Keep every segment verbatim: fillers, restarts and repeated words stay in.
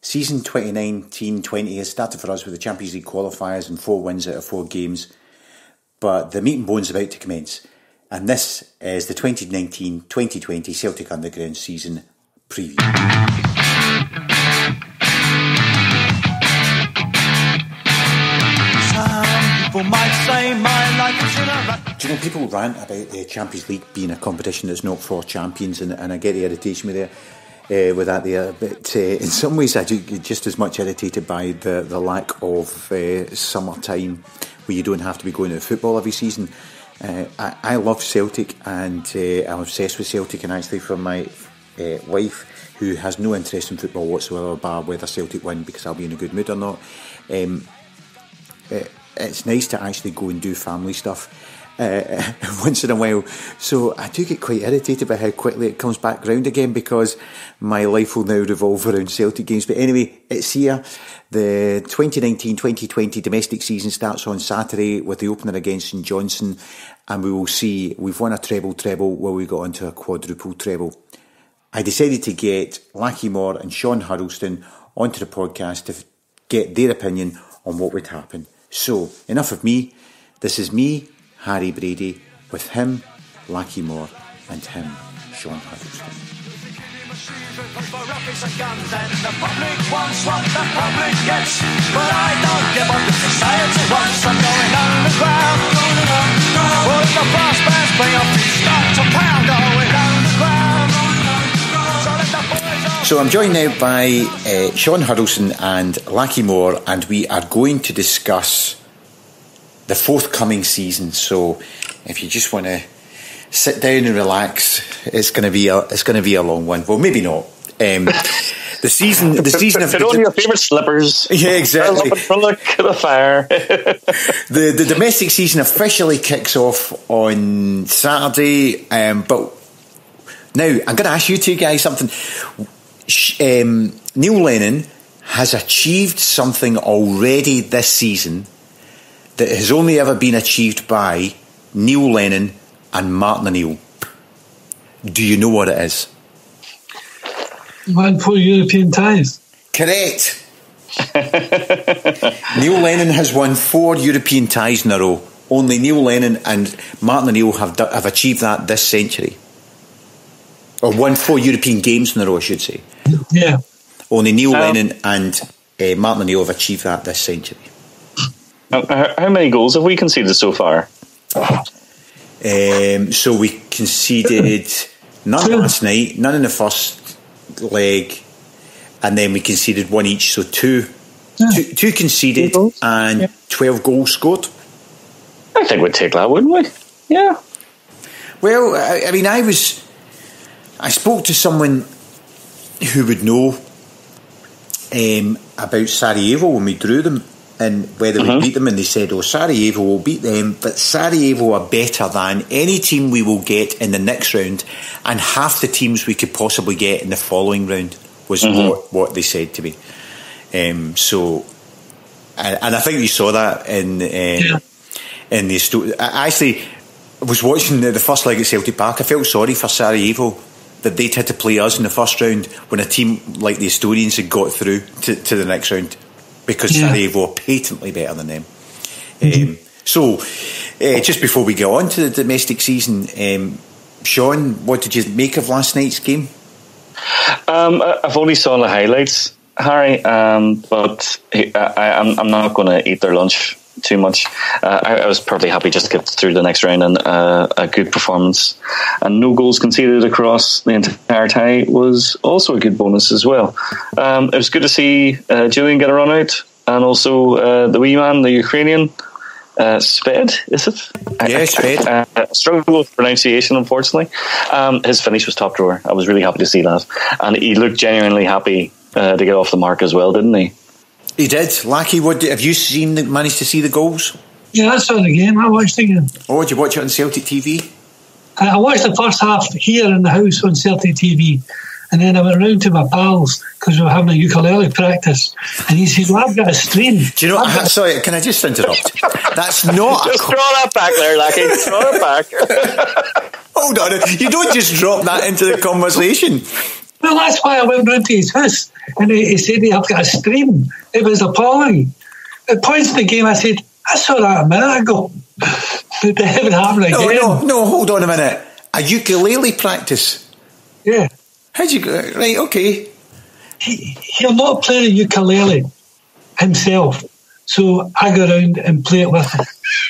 Season twenty nineteen twenty has started for us with the Champions League qualifiers and four wins out of four games. But the meat and bones is about to commence. And this is the twenty nineteen twenty twenty Celtic Underground season preview. Do you know, people rant about the Champions League being a competition that's not for champions, and, and I get the irritation with it, uh, with that there. But uh, in some ways, I do get just as much irritated by the, the lack of uh, summertime where you don't have to be going to football every season. Uh, I, I love Celtic, and uh, I'm obsessed with Celtic, and actually for my uh, wife, who has no interest in football whatsoever, bar whether Celtic win because I'll be in a good mood or not. Um, uh, It's nice to actually go and do family stuff uh, once in a while. So I do get quite irritated by how quickly it comes back round again, because my life will now revolve around Celtic games. But anyway, it's here. The twenty nineteen twenty twenty domestic season starts on Saturday with the opener against St Johnstone, and we will see. We've won a treble treble, well, we got onto a quadruple treble. I decided to get Lachie Moore and Sean Huddleston onto the podcast to get their opinion on what would happen. So, enough of me. This is me, Harry Brady, with him, Lachie Moore, and him, Sean Huddleston. So I'm joined now by uh, Sean Huddleston and Lachie Moore, and we are going to discuss the forthcoming season. So if you just want to sit down and relax, it's going to be a it's going to be a long one. Well, maybe not. Um, the season, the season of put on your favourite slippers. Yeah, exactly. Look at the fire. the the domestic season officially kicks off on Saturday. Um, but now I'm going to ask you two guys something. Um, Neil Lennon has achieved something already this season that has only ever been achieved by Neil Lennon and Martin O'Neill. Do you know what it is? Won four European ties. Correct. Neil Lennon has won four European ties in a row. Only Neil Lennon and Martin O'Neill have do- have achieved that this century. Or won four European games in a row, I should say. Yeah. Only Neil um, Lennon and uh, Martin O'Neill have achieved that this century. How, how many goals have we conceded so far? Um, so we conceded none last night, none in the first leg, and then we conceded one each. So two, yeah. two, two conceded two and yeah. twelve goals scored. I think we'd take that, wouldn't we? Yeah. Well, I, I mean, I was... I spoke to someone who would know um, about Sarajevo when we drew them and whether mm-hmm. we beat them, and they said, oh, Sarajevo will beat them, but Sarajevo are better than any team we will get in the next round and half the teams we could possibly get in the following round, was mm-hmm. what, what they said to me. Um, so, and, and I think you saw that in, uh, yeah. in the... Sto- I actually was watching the, the first leg at Celtic Park. I felt sorry for Sarajevo that they'd had to play us in the first round when a team like the Estonians had got through to, to the next round, because yeah. Sarajevo are patently better than them. Mm-hmm. Um, so, uh, just before we get on to the domestic season, um, Sean, what did you make of last night's game? Um, I've only saw the highlights, Harry, um, but I, I, I'm, I'm not going to eat their lunch too much. Uh, I, I was perfectly happy just to get through the next round, and uh, a good performance and no goals conceded across the entire tie was also a good bonus as well. Um, it was good to see uh, Julian get a run out, and also uh, the wee man, the Ukrainian uh, Sved, is it? Yeah, Sved. I, I, I struggle with pronunciation, unfortunately. Um, his finish was top drawer. I was really happy to see that, and he looked genuinely happy uh, to get off the mark as well, didn't he? He did. Lachie, what have you seen? The, managed to see the goals? Yeah, I saw the game. I watched the game. Oh, did you watch it on Celtic T V? I watched the first half here in the house on Celtic T V, and then I went round to my pals because we were having a ukulele practice, and he said, well, I've got a stream. Do you know what? Sorry, can I just interrupt? That's not... Just a throw that back there, Lachie. Throw it back. Hold on. You don't just drop that into the conversation. Well, that's why I went round to his house. and he, he said, I've got a stream. It was appalling. At points in the game, I said, I saw that a minute ago. But they haven't happened again. No, no, no, hold on a minute. A ukulele practice? Yeah. How'd you go? Right, okay. He, he'll not play the ukulele himself, so I go around and play it with him.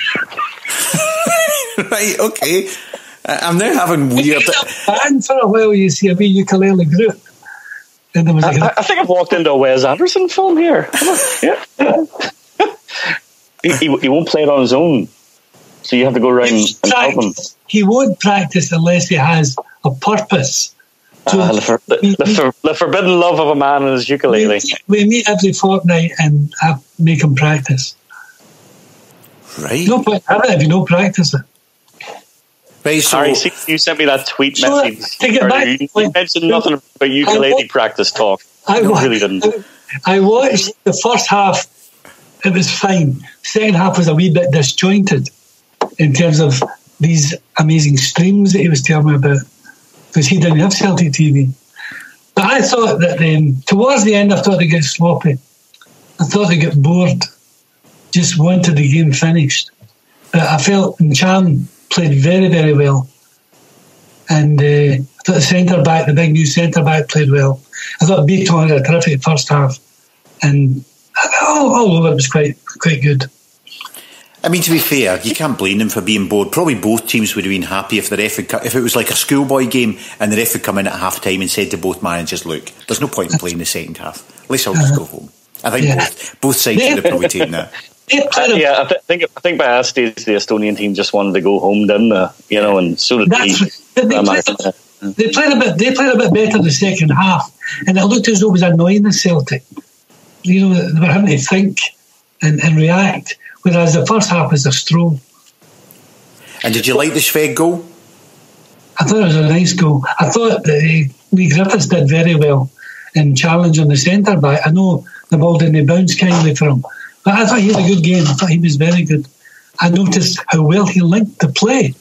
Right, okay. I'm now having weird... And for a while, you see a wee ukulele group. And there was like I, a, I think I've walked into a Wes Anderson film here. Yeah. he, he, he won't play it on his own, so you have to go around and help him. He won't practice unless he has a purpose. So uh, the, for, the, we, the, for, the forbidden love of a man and his ukulele. We, we meet every fortnight and have, make him practice. Right. No point having it if you don't practice it. Right, so Harry, see, you sent me that tweet so message. To get back, you like, mentioned nothing about ukulele I, practice talk. I, no, really didn't. I, I watched the first half, it was fine. Second half was a wee bit disjointed in terms of these amazing streams that he was telling me about, because he didn't have Celtic T V. But I thought that um, towards the end, I thought they get sloppy. I thought they get bored, just wanted the game finished. But I felt Cham played very, very well. And uh, I thought the centre-back, the big new centre-back, played well. I thought Beaton had a terrific first half. And all, all over it was quite quite good. I mean, to be fair, you can't blame them for being bored. Probably both teams would have been happy if the ref had, if it was like a schoolboy game and the ref had come in at half time and said to both managers, look, there's no point in playing the second half. Let's all just go home. I think yeah. both, both sides would have probably taken that. Uh, yeah, I th- think I think by that stage the Estonian team just wanted to go home, didn't they? You know, and so did That's, they. They played, they played a bit. They played a bit better the second half, and it looked as though it was annoying the Celtic. You know, they were having to think and, and react, whereas the first half was a stroll. And did you like the Sveg goal? I thought it was a nice goal. I thought that uh, Lee Griffiths did very well in challenge on the centre back. I know the ball didn't bounce kindly for him, but I thought he had a good game. I thought he was very good. I noticed how well he linked the play,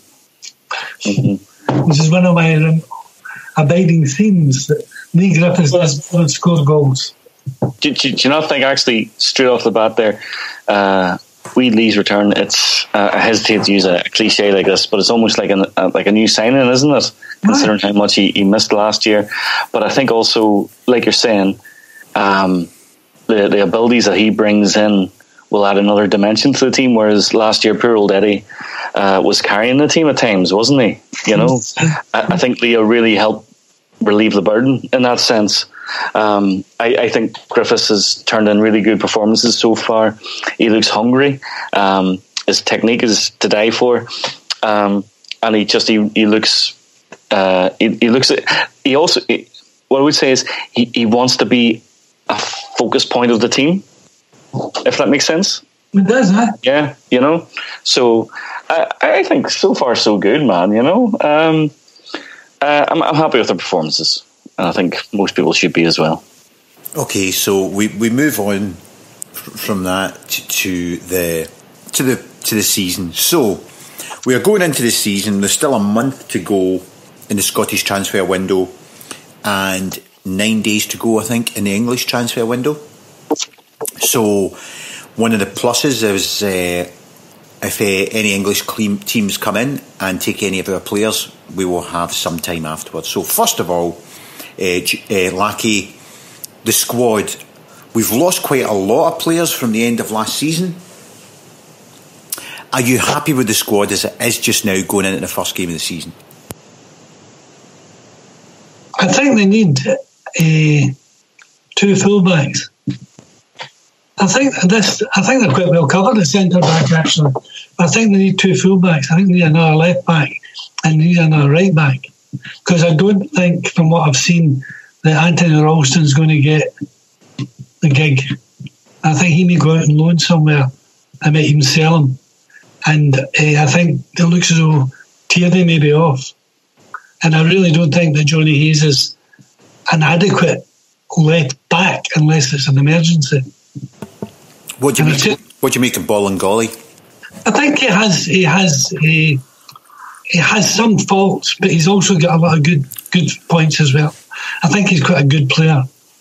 mm-hmm. which is one of my um, abiding themes, that Lee Griffiths does score goals. Do, do, do you not think, actually, straight off the bat there, uh, Weed Lee's return, it's, uh, I hesitate to use a, a cliche like this, but it's almost like, an, uh, like a new signing, isn't it? Considering how much he, he missed last year. But I think also, like you're saying, um, the, the abilities that he brings in will add another dimension to the team, whereas last year poor old Eddie uh, was carrying the team at times, wasn't he? You know, I, I think Leo really helped relieve the burden in that sense. Um, I, I think Griffiths has turned in really good performances so far. He looks hungry. Um, his technique is to die for, um, and he just he, he looks uh, he, he looks he also he, what I would say is he, he wants to be a focus point of the team, if that makes sense. It does, huh? Yeah, you know. So I, I think so far so good, man. You know, um, uh, I'm, I'm happy with the performances. And I think most people should be as well. Okay, so we, we move on from that to the to the to the season. So we are going into the season. There's still a month to go in the Scottish transfer window, and nine days to go, I think, in the English transfer window. So one of the pluses is uh, if uh, any English teams come in and take any of our players, we will have some time afterwards. So first of all, Uh, uh, Lackey, the squad, we've lost quite a lot of players from the end of last season. Are you happy with the squad as it is just now going into the first game of the season? I think they need uh, two fullbacks. I think this. I think they're quite well covered at centre back actually. But I think they need two fullbacks. I think they need another left back and they need another right back. Because I don't think, from what I've seen, that Anthony Ralston's going to get the gig. I think he may go out and loan somewhere. I might even sell him. And uh, I think it looks as though Tierney may be off. And I really don't think that Johnny Hayes is an adequate left back unless it's an emergency. What do you make? T- what do you make of Bolingoli? I think he has. He has a. He has some faults, but he's also got a lot of good good points as well. I think he's quite a good player.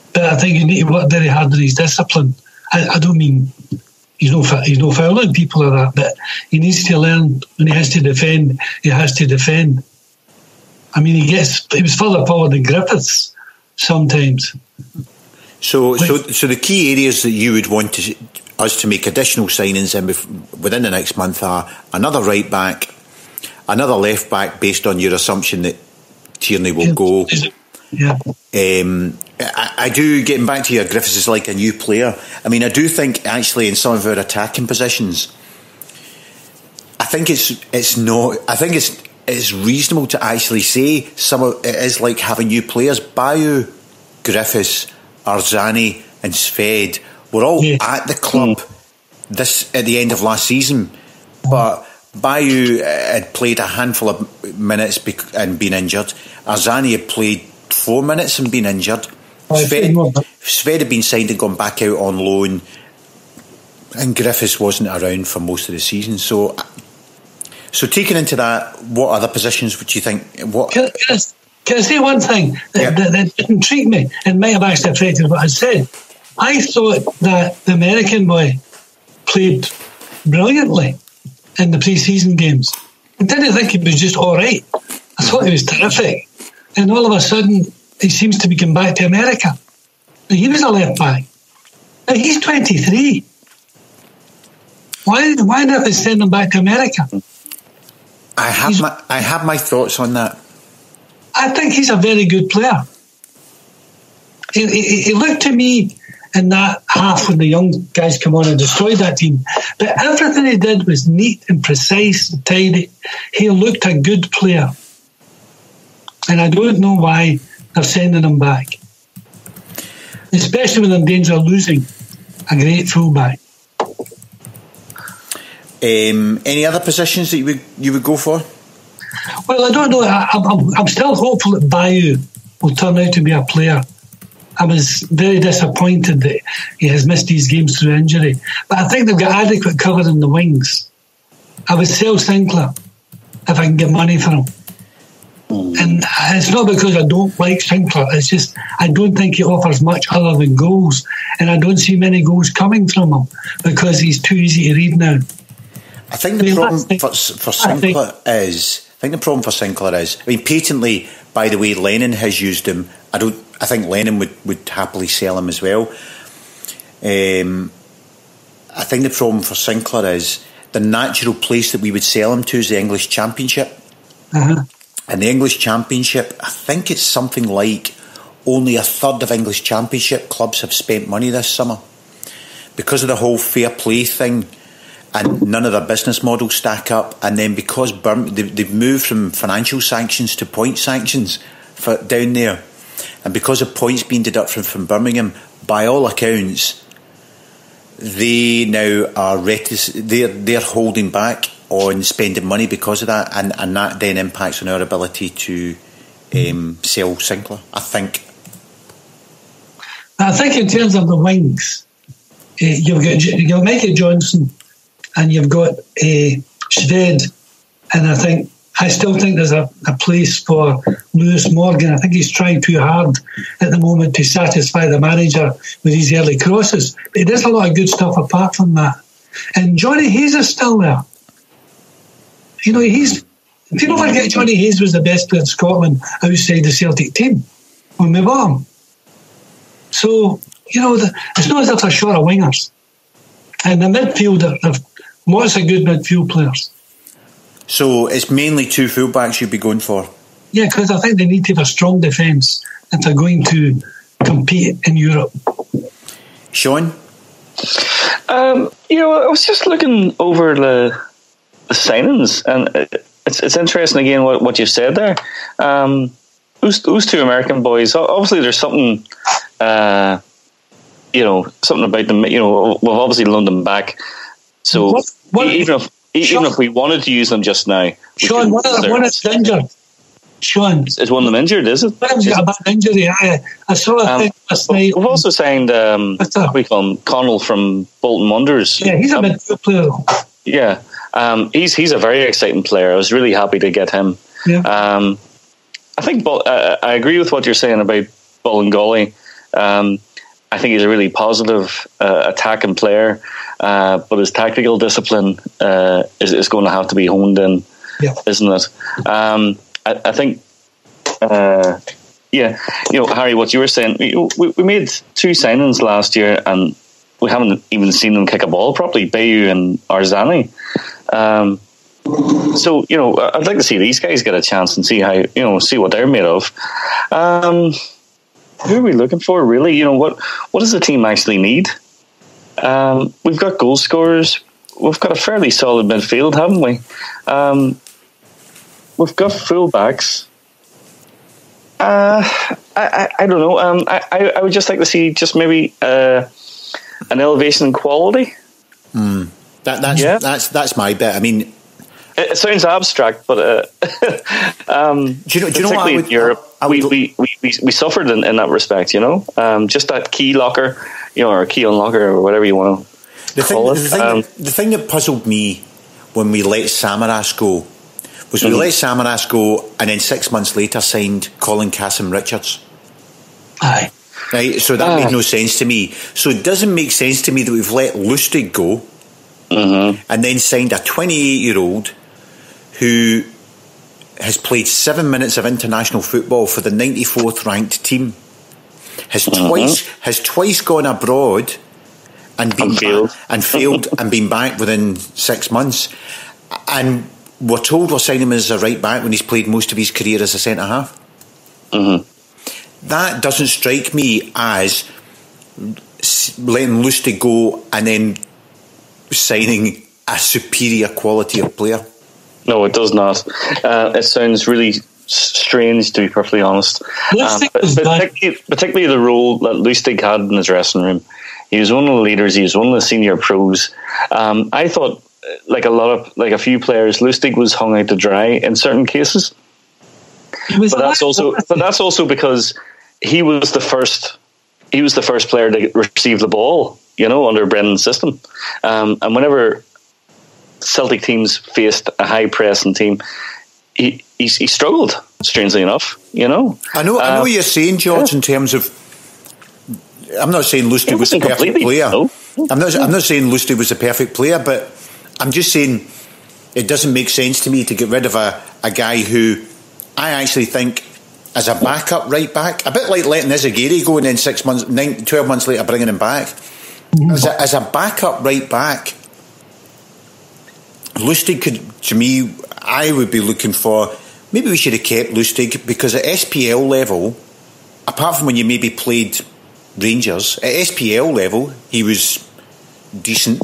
but I think you need to work very hard on his discipline. I, I don't mean he's no he's no fouling people or that, but he needs to learn when he has to defend. He has to defend. I mean, he gets he was further forward than Griffiths sometimes. So, like, so, so the key areas that you would want to, us to make additional signings in within the next month are another right back, another left back, based on your assumption that Tierney will go. Yeah. Um, I, I do, getting back to your Griffiths is like a new player. I mean, I do think actually in some of our attacking positions, I think it's it's not. I think it's it's reasonable to actually say some of it is like having new players. Bayu, Griffiths, Arzani, and Sved were all yeah. at the club this at the end of last season, but Bayu had played a handful of minutes and been injured. Arzani had played four minutes and been injured. Sved, Sved had been signed and gone back out on loan, and Griffiths wasn't around for most of the season. So, so taking into that, what other positions would you think? What can, can, I, can I say one thing that, yeah. that, that didn't intrigue me and might have actually affected what I said? I thought that the American boy played brilliantly in the pre-season games. I didn't think he was just all right. I thought he was terrific. And all of a sudden, he seems to be going back to America. Now, he was a left back. Now, he's twenty-three. Why, why not send him back to America? I have he's, my I have my thoughts on that. I think he's a very good player. He, he, he looked to me in that half when the young guys come on and destroyed that team. But everything he did was neat and precise and tidy. He looked a good player. And I don't know why they're sending him back. Especially when they're in danger of losing a great fullback. Um, any other positions that you would you would go for? Well, I don't know. I, I'm, I'm still hopeful that Bayu will turn out to be a player. I was very disappointed that he has missed these games through injury. But I think they've got adequate cover in the wings. I would sell Sinclair if I can get money for him. Mm. And it's not because I don't like Sinclair. It's just I don't think he offers much other than goals. And I don't see many goals coming from him because he's too easy to read now. I think the problem for, for Sinclair is... I think the problem for Sinclair is... I mean, patently, by the way, Lennon has used him. I don't... I think Lennon would, would happily sell him as well. Um, I think the problem for Sinclair is the natural place that we would sell him to is the English Championship. Uh-huh. And the English Championship, I think it's something like only a third of English Championship clubs have spent money this summer. Because of the whole fair play thing, and none of their business models stack up, and then because Birmingham, they, they've moved from financial sanctions to point sanctions for down there. And because of points being deducted from Birmingham, by all accounts, they now are retic- they're, they're holding back on spending money because of that, and, and that then impacts on our ability to um, sell Sinclair, I think. I think in terms of the wings, uh, you've got you've got Michael Johnson and you've got uh, Sved, and I think I still think there's a, a place for Lewis Morgan. I think he's trying too hard at the moment to satisfy the manager with his early crosses. But he does a lot of good stuff apart from that. And Johnny Hayes is still there. You know, he's... People forget Johnny Hayes was the best player in Scotland outside the Celtic team when we bought him. So, you know, the, it's not as if they're short of wingers. And the midfield, they've lots of good midfield players. So it's mainly two fullbacks you'd be going for? Yeah, because I think they need to have a strong defence if they're going to compete in Europe. Sean? Um, you know, I was just looking over the, the signings, and it's it's interesting again what, what you've said there. Um, those, those two American boys, obviously there's something, uh, you know, something about them. You know, we've obviously loaned them back. So what, what, even if Sean, even if we wanted to use them just now, Sean, one of them is injured. Sean, is one of them injured? Is it? One of them's got a bad injury. I, I saw a um, thing last night. We've also signed um, what we call him, Connell from Bolton Wanderers. Yeah, he's a um, midfield player. Yeah, um, he's he's a very exciting player. I was really happy to get him. Yeah. Um, I think uh, I agree with what you're saying about Bolingoli. Um, I think he's a really positive uh, attacking player, uh, but his tactical discipline uh, is, is going to have to be honed in, yeah. isn't it? Um, I, I think, uh, yeah, you know, Harry, what you were saying, we, we made two signings last year and we haven't even seen them kick a ball properly, Bayu and Arzani. Um, so, you know, I'd like to see these guys get a chance and see how, you know, see what they're made of. Um, who are we looking for, really? You know, what, what does the team actually need? Um, we've got goal scorers. We've got a fairly solid midfield, haven't we? Um, we've got full-backs. Uh, I, I, I don't know. Um, I, I would just like to see just maybe uh, an elevation in quality. Mm. That, that's, yeah. that's, that's my bit. I mean... It sounds abstract, but uh, um, do you know, do you know what I would, in Europe, I would, we, we, we, we suffered in, in that respect, you know? Um, just that key locker, you know, or key unlocker, or whatever you want to the call thing, it. The thing, um, that, the thing that puzzled me when we let Samaras go was we mm-hmm. let Samaras go and then six months later signed Colin Cassim-Richards. Aye. Right, so that uh. made no sense to me. So it doesn't make sense to me that we've let Lustig go mm-hmm. and then signed a twenty-eight-year-old who has played seven minutes of international football for the ninety-fourth ranked team, has uh-huh. twice has twice gone abroad and been and failed, back, and failed and been back within six months, and we're told we're signing him as a right back when he's played most of his career as a centre half. Uh-huh. That doesn't strike me as letting Lustig go and then signing a superior quality of player. No, it does not. Uh, it sounds really strange, to be perfectly honest. Um, but, particularly, particularly the role that Lustig had in his dressing room. He was one of the leaders. He was one of the senior pros. Um, I thought, like a lot of, like a few players, Lustig was hung out to dry in certain cases. But that's also, but that's also because he was the first. He was the first player to receive the ball, you know, under Brendan's system. Um, and whenever Celtic teams faced a high pressing team, he, he he struggled, strangely enough, you know. I know I know uh, what you're saying, George, yeah. in terms of, I'm not saying Lustig was a perfect player. No. I'm not I'm not saying Lustig was a perfect player, but I'm just saying it doesn't make sense to me to get rid of a, a guy who I actually think as a backup right back, a bit like letting Izagiri go and then six months, nine, twelve months later bringing him back. Mm-hmm. As a, as a backup right back, Lustig could, to me, I would be looking for, maybe we should have kept Lustig, because at S P L level, apart from when you maybe played Rangers, at S P L level, he was decent.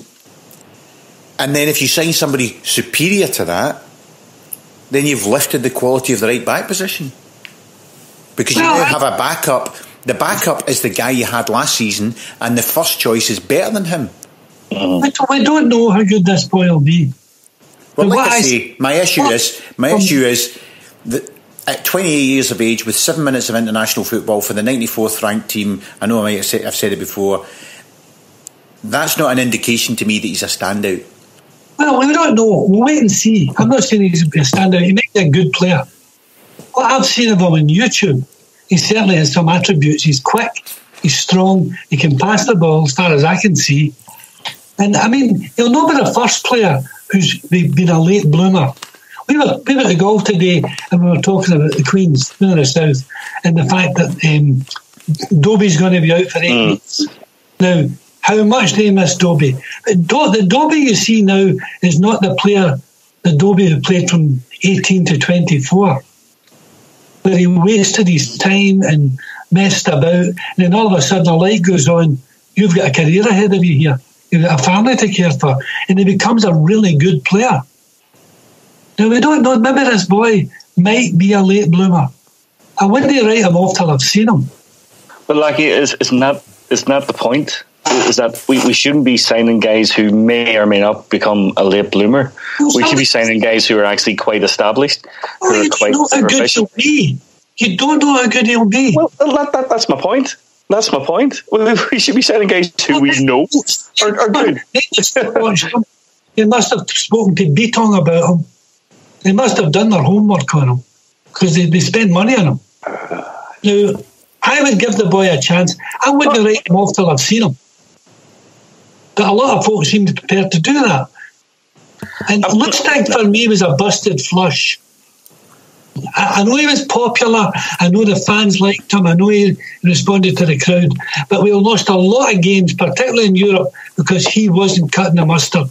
And then if you sign somebody superior to that, then you've lifted the quality of the right back position. Because you now have a backup. The backup is the guy you had last season, and the first choice is better than him. Mm. I don't know how good this boy will be. Well, like I say, my issue is my um, issue is that at twenty-eight years of age, with seven minutes of international football for the ninety-fourth ranked team, I know I might have said, I've said it before, that's not an indication to me that he's a standout. Well, we don't know. We'll wait and see. I'm not saying he's a standout. He might be a good player. What I've seen of him on YouTube, he certainly has some attributes. He's quick, he's strong, he can pass the ball as far as I can see. And I mean, he'll not be the first player who's been a late bloomer. We were, we were at the golf today and we were talking about the Queens, Queen of the South, and the fact that um, Dobie's going to be out for eight mm. weeks. Now, how much they miss Dobie. But Do- the Dobie you see now is not the player, the Dobie who played from eighteen to twenty-four, where he wasted his time and messed about, and then all of a sudden a light goes on. You've got a career ahead of you here. You've got a family to care for, and he becomes a really good player. Now, we don't know, maybe this boy might be a late bloomer. I wouldn't write him off till I've seen him. But like, it's, it's not it's not the point. Is that we, we shouldn't be signing guys who may or may not become a late bloomer. Well, we should be signing guys who are actually quite established, oh, who are you quite don't know how good he'll be. You don't know how good he'll be. Well, that, that, that's my point. That's my point. We should be signing guys who we know are, are good. They must have spoken to Beatong about him. They must have done their homework on him because they, they spend money on him. Now, I would give the boy a chance. I wouldn't write him off till I've seen him. But a lot of folks seem prepared to do that. And Lustig for me was a busted flush. I, I know he was popular. I know the fans liked him. I know he responded to the crowd. But we lost a lot of games, particularly in Europe, because he wasn't cutting the mustard.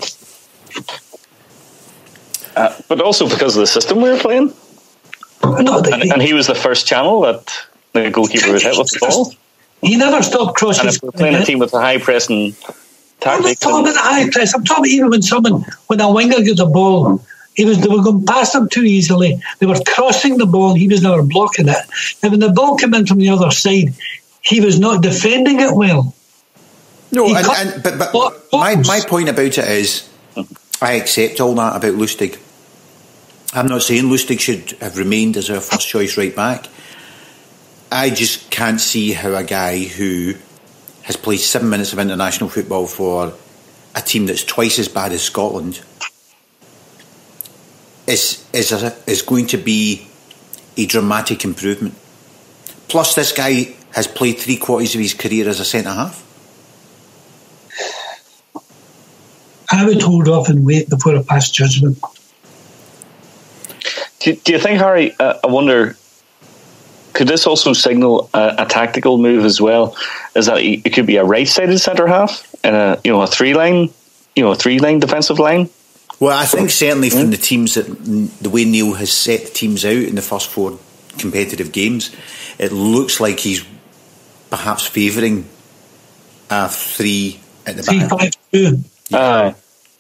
Uh, but also because of the system we were playing. No, the, and, and he was the first channel that the goalkeeper would hit with the ball. He never stopped crossing. And if we're playing a team with a high pressing tactic. I'm not talking about the high press. I'm talking even when someone, when a winger got the ball, he was, they were going past him too easily. They were crossing the ball. He was never blocking it. And when the ball came in from the other side, he was not defending it well. No, and, and, but, but my, my point about it is, I accept all that about Lustig. I'm not saying Lustig should have remained as our first choice right back. I just can't see how a guy who has played seven minutes of international football for a team that's twice as bad as Scotland is is a, is going to be a dramatic improvement. Plus, this guy has played three quarters of his career as a centre half. I would hold off and wait before I pass judgment. Do, do you think, Harry? Uh, I wonder. Could this also signal a, a tactical move as well? Is that it could be a right-sided centre half and a you know a three-line, you know a three-line defensive line? Well, I think certainly from the teams that the way Neil has set the teams out in the first four competitive games, it looks like he's perhaps favouring a three at the back. Three five two. Yeah. Uh,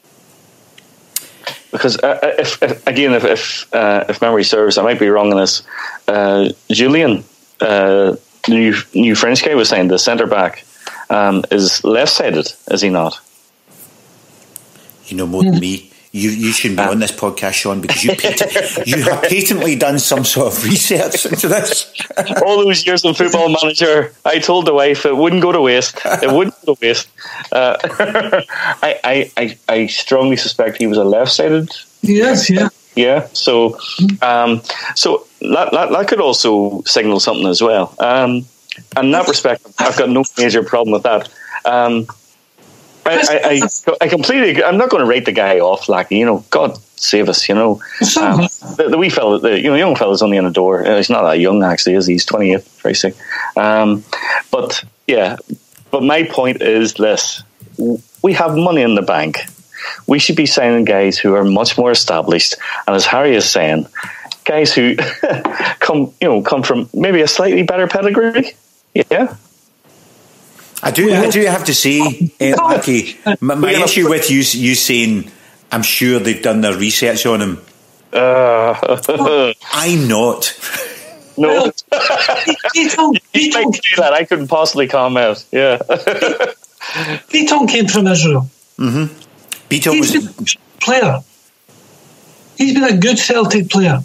because uh, if, if again, if if, uh, if memory serves, I might be wrong on this. Uh, Julian, uh, new new French guy, was saying the centre back um, is left-sided, is he not? You know more than me. You you shouldn't be on this podcast, Sean, because you pat- you have patently done some sort of research into this. All those years in Football Manager, I told the wife it wouldn't go to waste. It wouldn't go to waste. Uh, I, I, I I strongly suspect he was a left-sided. Yes, yeah, yeah. So, um, so that, that that could also signal something as well. Um, and in that respect, I've got no major problem with that. Um, I, I, I, I completely. I'm not going to rate the guy off. Like you know, God save us. You know, um, the, the wee fella, the you know, young fella's only in the door. He's not that young, actually, is he? He's twenty-eight, for Christ's sake. Um, but yeah, but my point is this: we have money in the bank. We should be signing guys who are much more established, and as Harry is saying, guys who come, you know, come from maybe a slightly better pedigree. Yeah. I do. I do have to say, uh, Lucky, my, my issue with you, you saying, I'm sure they've done their research on him. Uh, I'm not. No, you might do that. I couldn't possibly comment. Yeah, Beaton came from Israel. Mm-hmm. Beaton He's was been a good player. He's been a good Celtic player,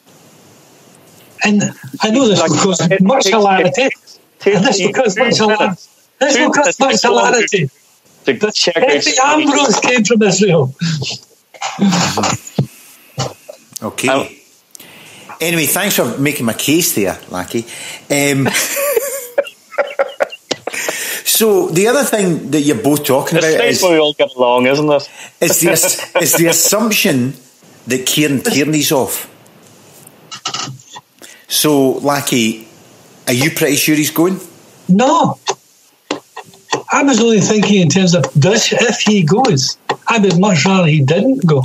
and I know this because much hilarity. And this because much hilarity. Let's look at much hilarity. Eddie Ambrose came from Israel. Okay. Um, anyway, thanks for making my case there, Lackey. Um, so the other thing that you're both talking it's about nice is we all get along, isn't it? It's the it's the assumption that Kieran Tierney's off. So, Lackey, are you pretty sure he's going? No. I was only thinking in terms of does if he goes. I would much rather he didn't go.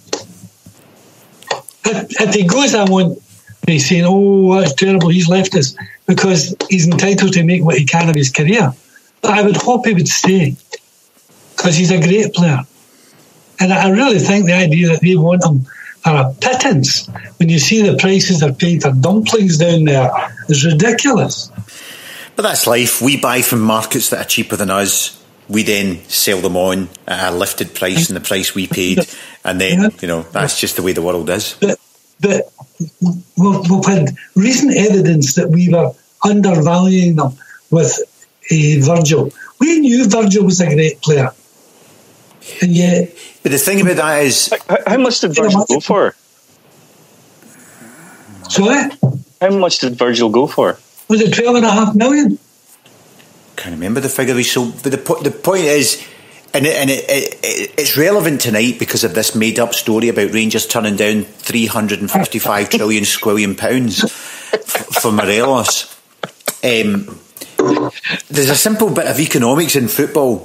If, if he goes, I won't be saying, oh, that's terrible, he's left us, because he's entitled to make what he can of his career. But I would hope he would stay, because he's a great player. And I really think the idea that they want him are a pittance when you see the prices they're paying for dumplings down there is ridiculous. But that's life. We buy from markets that are cheaper than us. We then sell them on at a lifted price and the price we paid. And then, you know, that's just the way the world is. But, but we've, we've had recent evidence that we were undervaluing them with uh, Virgil. We knew Virgil was a great player. And yet... But the thing about that is... How, how much did Virgil go for? Sorry? How much did Virgil go for? Was it twelve and a half million? Can't remember the figure we sold. But the, po- the point is, and, it, and it, it, it's relevant tonight because of this made-up story about Rangers turning down three hundred fifty-five trillion squillion pounds f- for Morelos. Um, there's a simple bit of economics in football.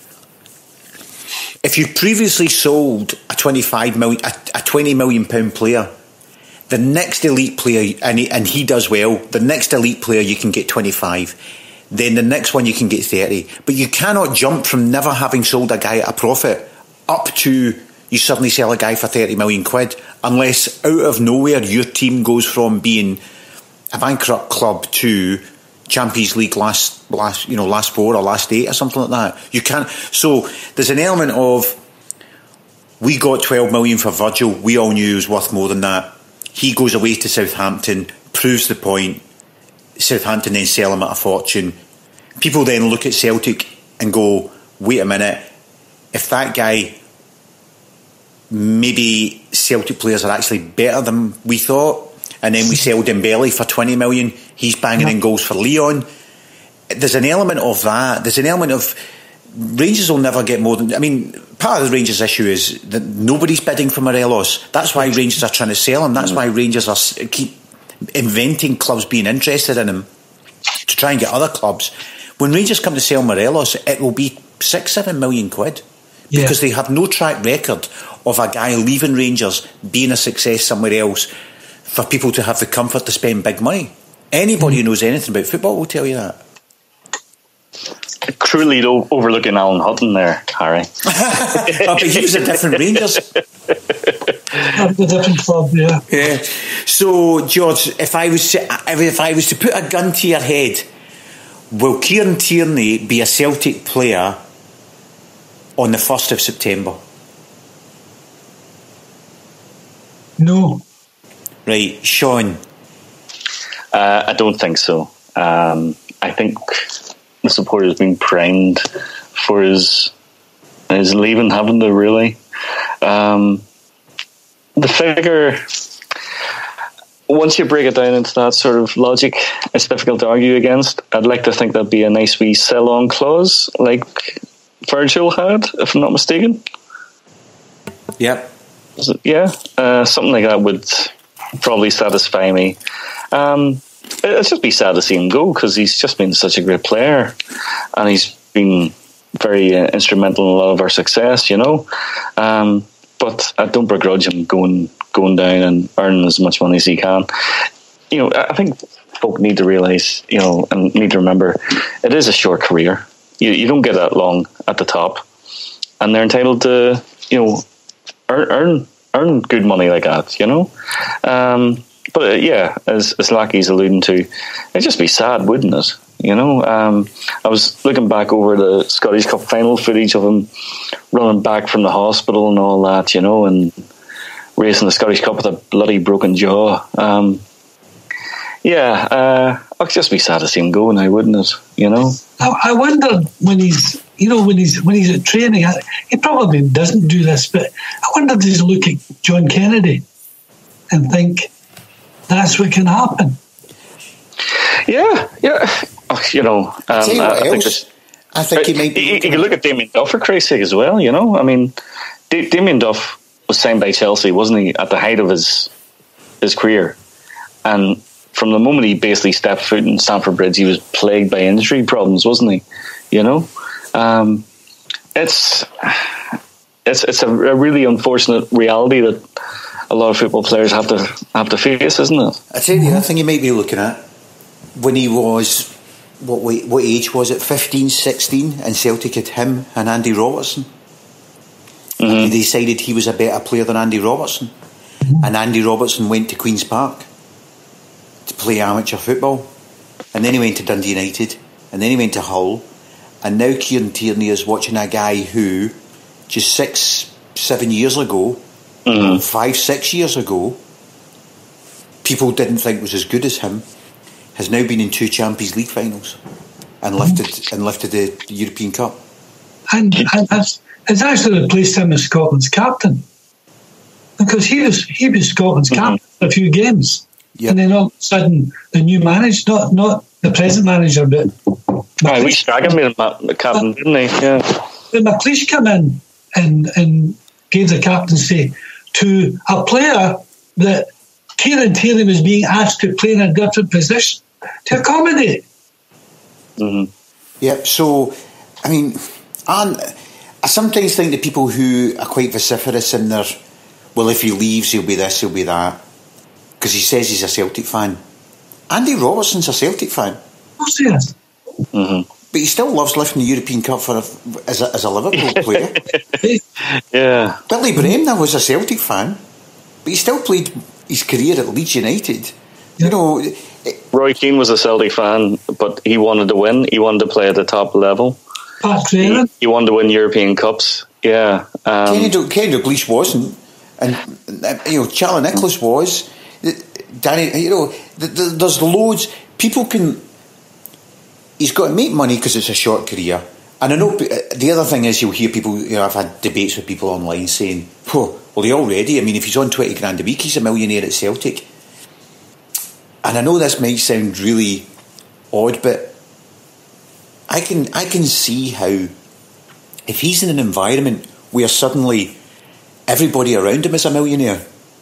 If you previously sold a twenty-five million, a, a twenty million pound player, the next elite player, and he, and he does well, the next elite player you can get twenty-five. Then the next one you can get thirty. But you cannot jump from never having sold a guy at a profit up to you suddenly sell a guy for thirty million quid, unless out of nowhere your team goes from being a bankrupt club to Champions League last last you know last four or last eight or something like that. You can't. So there's an element of, we got twelve million for Virgil. We all knew he was worth more than that. He goes away to Southampton, proves the point. Southampton then sell him at a fortune. People then look at Celtic and go, wait a minute, if that guy, maybe Celtic players are actually better than we thought, and then we sell Dembele for twenty million, he's banging in goals for Lyon. There's an element of that. There's an element of Rangers will never get more than, I mean, part of the Rangers issue is that nobody's bidding for Morelos. That's why Rangers are trying to sell him. That's why Rangers are keep inventing clubs being interested in him to try and get other clubs. When Rangers come to sell Morelos, it will be six, seven million quid, yeah, because they have no track record of a guy leaving Rangers, being a success somewhere else, for people to have the comfort to spend big money. Anybody mm. who knows anything about football will tell you that. Cruelly overlooking Alan Hutton there, Harry. Oh, but he was a different Rangers. A different club, yeah. Yeah. So, George, if I was to, if I was to put a gun to your head, will Kieran Tierney be a Celtic player on the first of September? No. Right, Sean. Uh, I don't think so. Um, I think the supporters have been primed for his his leaving, haven't they? Really. Um, the figure, once you break it down into that sort of logic, it's difficult to argue against. I'd like to think that'd be a nice wee sell-on clause, like Virgil had, if I'm not mistaken. Yep. Yeah, uh, something like that would probably satisfy me. Um, it'd just be sad to see him go, because he's just been such a great player, and he's been very uh, instrumental in a lot of our success, you know. Um, but I don't begrudge him going going down and earning as much money as he can. You know, I think folk need to realise, you know, and need to remember, it is a short career. You, you don't get that long at the top, and they're entitled to, you know, earn earn, earn good money like that, you know. Um, but uh, yeah, as as Lackey's alluding to, it'd just be sad, wouldn't it? You know, um, I was looking back over the Scottish Cup final footage of him running back from the hospital and all that, you know, and racing the Scottish Cup with a bloody broken jaw. Um, yeah, uh, it'd just be sad to see him go now, wouldn't it? You know, I, I wonder when he's, you know, when he's when he's at training, he probably doesn't do this, but I wonder does he look at John Kennedy and think that's what can happen? Yeah, yeah. Oh, you know, um, I, I think I think he might be. You, you can look at Damien Duff for Christ's sake as well. You know, I mean, D- Damien Duff was signed by Chelsea, wasn't he, at the height of his his career, and from the moment he basically stepped foot in Stamford Bridge, he was plagued by injury problems, wasn't he? You know, um, it's it's it's a, a really unfortunate reality that a lot of football players have to have to face, isn't it? I tell you the other thing you might be looking at, when he was, what what age was it, fifteen, sixteen, and Celtic had him and Andy Robertson. Mm-hmm. And they decided he was a better player than Andy Robertson. Mm-hmm. And Andy Robertson went to Queen's Park to play amateur football. And then he went to Dundee United. And then he went to Hull. And now Kieran Tierney is watching a guy who, just six, seven years ago, mm-hmm. five, six years ago, people didn't think was as good as him, has now been in two Champions League finals and lifted and lifted the, the European Cup. And, and it's, it's actually replaced him as Scotland's captain, because he was he was Scotland's mm-hmm. captain for a few games, yep. And then all of a sudden the new manager, not not the present manager, but Aye, we Strachan made him the captain, didn't he? Yeah. When McLeish came in and, and gave the captaincy to a player that Kieran Tierney was being asked to play in a different position to accommodate. Mm-hmm. Yep, so, I mean, and I sometimes think the people who are quite vociferous in their, well, if he leaves, he'll be this, he'll be that, because he says he's a Celtic fan. Andy Robertson's a Celtic fan. Of course he is. Mm-hmm. But he still loves lifting the European Cup for a, as, a, as a Liverpool player. Yeah. Billy Bremner was a Celtic fan, but he still played his career at Leeds United. You know, it, Roy Keane was a Celtic fan, but he wanted to win. He wanted to play at the top level. Pat He, he wanted to win European Cups. Yeah. Um, Kenny Dalglish wasn't, and you know Charlie Nicholas was. Danny, you know, there's loads. People can. He's got to make money because it's a short career. And I know the other thing is you'll hear people. You know, I've had debates with people online saying, "Oh, well, he already. I mean, if he's on twenty grand a week, he's a millionaire at Celtic." And I know this might sound really odd, but I can I can see how if he's in an environment where suddenly everybody around him is a millionaire,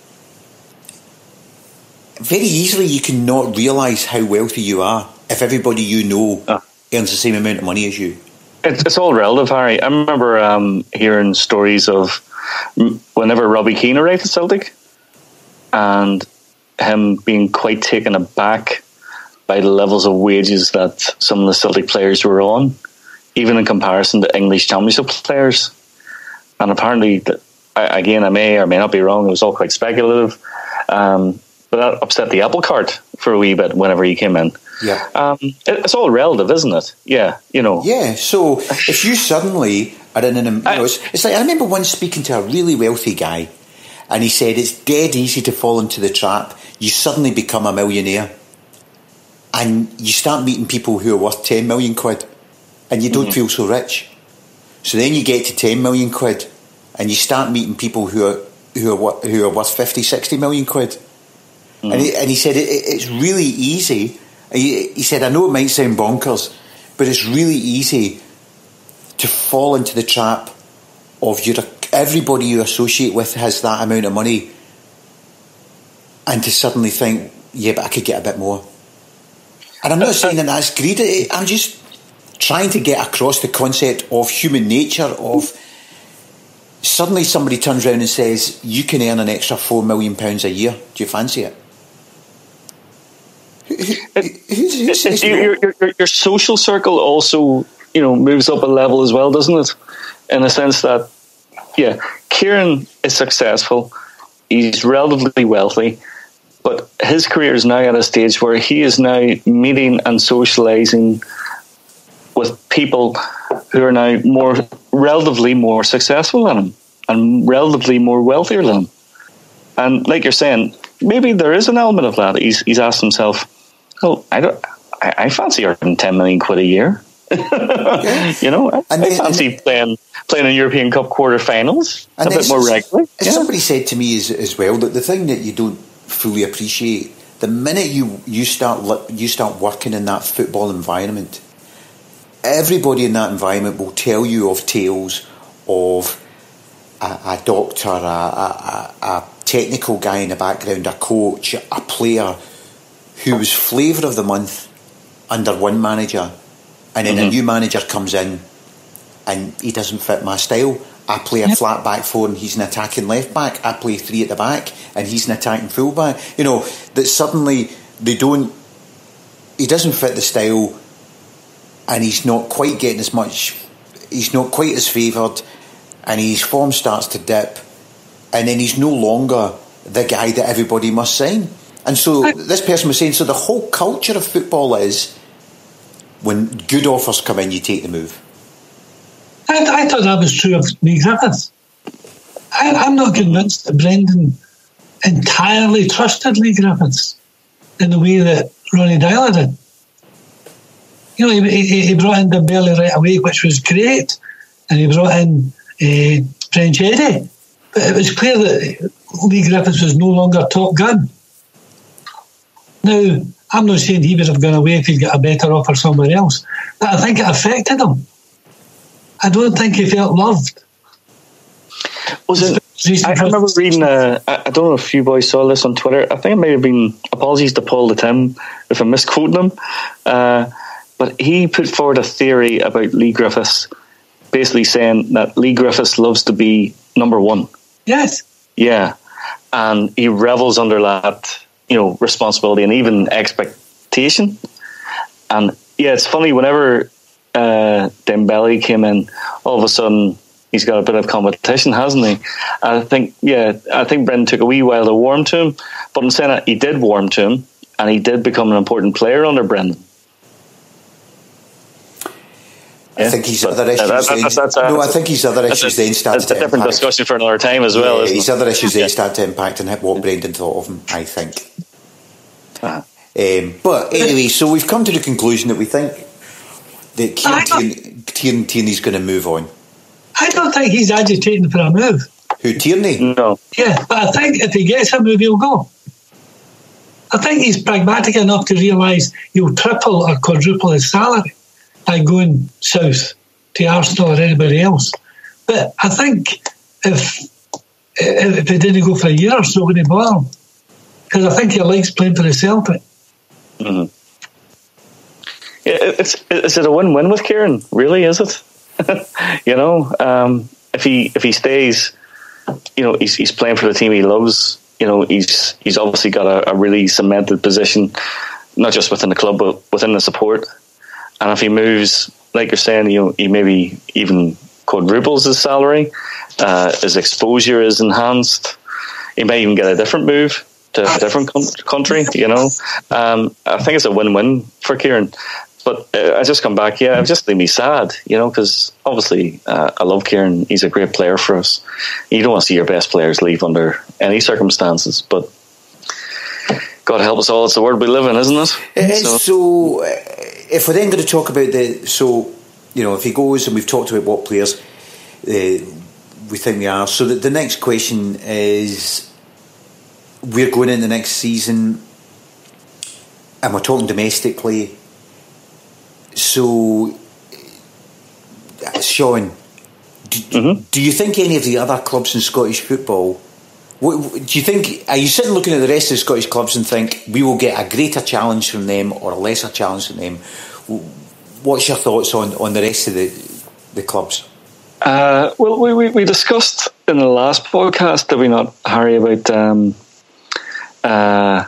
very easily you can not realise how wealthy you are if everybody you know uh, earns the same amount of money as you. It's, it's all relative, Harry. I remember um, hearing stories of whenever Robbie Keane arrived at Celtic and him being quite taken aback by the levels of wages that some of the Celtic players were on, even in comparison to English Championship players. And apparently, again, I may or may not be wrong, it was all quite speculative, um, but that upset the apple cart for a wee bit whenever he came in. Yeah, um, it, it's all relative, isn't it? Yeah, you know. Yeah, so if you suddenly are in an... You know, it's, it's like, I remember once speaking to a really wealthy guy, and he said it's dead easy to fall into the trap. You suddenly become a millionaire and you start meeting people who are worth ten million quid and you don't mm-hmm. feel so rich. So then you get to ten million quid and you start meeting people who are who are, who are worth fifty, sixty million quid. Mm-hmm. And, he, and he said it, it's really easy. He, he said, I know it might sound bonkers, but it's really easy to fall into the trap of your, everybody you associate with has that amount of money, and to suddenly think, yeah, but I could get a bit more. And I'm not saying that that's greed. I'm just trying to get across the concept of human nature, of suddenly somebody turns around and says, you can earn an extra four million pounds a year. Do you fancy it? Who, who, who's, who says no? your, your, your social circle also, you know, moves up a level as well, doesn't it? In the sense that, yeah, Kieran is successful. He's relatively wealthy. But his career is now at a stage where he is now meeting and socialising with people who are now more relatively more successful than him and relatively more wealthier than him. And like you're saying, maybe there is an element of that. He's he's asked himself, "Well, I don't, I, I fancy earning ten million quid a year." Yeah. You know, I, and I then, fancy playing playing in European Cup quarter-finals a bit more regularly. Yeah. Somebody said to me as, as well that the thing that you don't fully appreciate, the minute you you start you start working in that football environment, everybody in that environment will tell you of tales of a, a doctor, a, a, a technical guy in the background, a coach, a player who was flavour of the month under one manager, and then mm-hmm. a new manager comes in and he doesn't fit my style. I play a yep. flat back four and he's an attacking left back. I play three at the back and he's an attacking full back. You know, that suddenly they don't, he doesn't fit the style and he's not quite getting as much, he's not quite as favoured, and his form starts to dip, and then he's no longer the guy that everybody must sign. And so this person was saying, so the whole culture of football is when good offers come in, you take the move. I, I thought that was true of Lee Griffiths. I, I'm not convinced that Brendan entirely trusted Lee Griffiths in the way that Ronnie Dyler did. You know, he, he, he brought in Dembele right away, which was great, and he brought in uh, French Eddie. But it was clear that Lee Griffiths was no longer top gun. Now, I'm not saying he would have gone away if he'd got a better offer somewhere else, but I think it affected him. I don't think he felt loved. Was it? I, I remember reading. Uh, I don't know if you boys saw this on Twitter. I think it may have been. Apologies to Paul the Tim if I'm misquoting him, uh, but he put forward a theory about Lee Griffiths, basically saying that Lee Griffiths loves to be number one. Yes. Yeah, and he revels under that, you know, responsibility and even expectation. And yeah, it's funny whenever uh, Dembele came in, all of a sudden. He's got a bit of competition, hasn't he? I think, yeah, I think Brendan took a wee while to warm to him, but in saying that, he did warm to him, and he did become an important player under Brendan. I yeah, think his but, other issues. Uh, that's, then, that's, that's, uh, no, I think his other issues then started That's a to different impact. discussion for another time as well. Yeah, isn't his it? other issues yeah. then started to impact on what Brendan thought of him, I think. Uh-huh. Um, but anyway, so we've come to the conclusion that we think that Kieran Tierney, Tierney's going to move on. I don't think he's agitating for a move. Who, Tierney? No. Yeah, but I think if he gets a move, he'll go. I think he's pragmatic enough to realise he'll triple or quadruple his salary by going south to Arsenal or anybody else. But I think if if he didn't go for a year or so, would he bother? Because I think he likes playing for the Celtic. Mm-hmm. Yeah, it's is it a win-win with Kieran? Really, is it? you know, um, if he if he stays, you know, he's he's playing for the team he loves. You know, he's he's obviously got a, a really cemented position, not just within the club but within the support. And if he moves, like you're saying, you know, he maybe even quadruples his salary, uh, his exposure is enhanced. He may even get a different move to a different com- country. You know, um, I think it's a win-win for Kieran. But uh, I just come back, yeah, it just made me sad, you know, because obviously uh, I love Kieran. He's a great player for us. You don't want to see your best players leave under any circumstances, but God help us all, it's the world we live in, isn't it? It is. So, so uh, if we're then going to talk about the, so, you know, if he goes, and we've talked about what players uh, we think they are, so that the next question is, we're going in the next season, and we're talking domestically. So, Sean, do, mm-hmm. do you think any of the other clubs in Scottish football, what, do you think, are you sitting looking at the rest of the Scottish clubs and think we will get a greater challenge from them or a lesser challenge from them? What's your thoughts on, on the rest of the, the clubs? Uh, well, we, we, we discussed in the last podcast, did we not, Harry, about um, uh,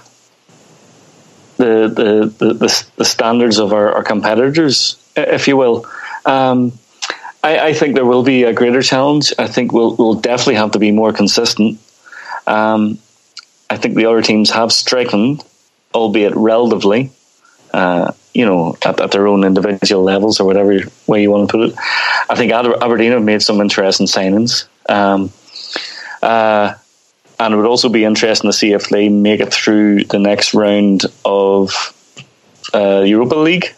The, the, the, the standards of our, our competitors, if you will. Um, I, I think there will be a greater challenge. I think we'll, we'll definitely have to be more consistent. Um, I think the other teams have strengthened, albeit relatively, uh, you know, at, at their own individual levels or whatever way you want to put it. I think Aberdeen have made some interesting signings. Um, uh, And it would also be interesting to see if they make it through the next round of uh, Europa League.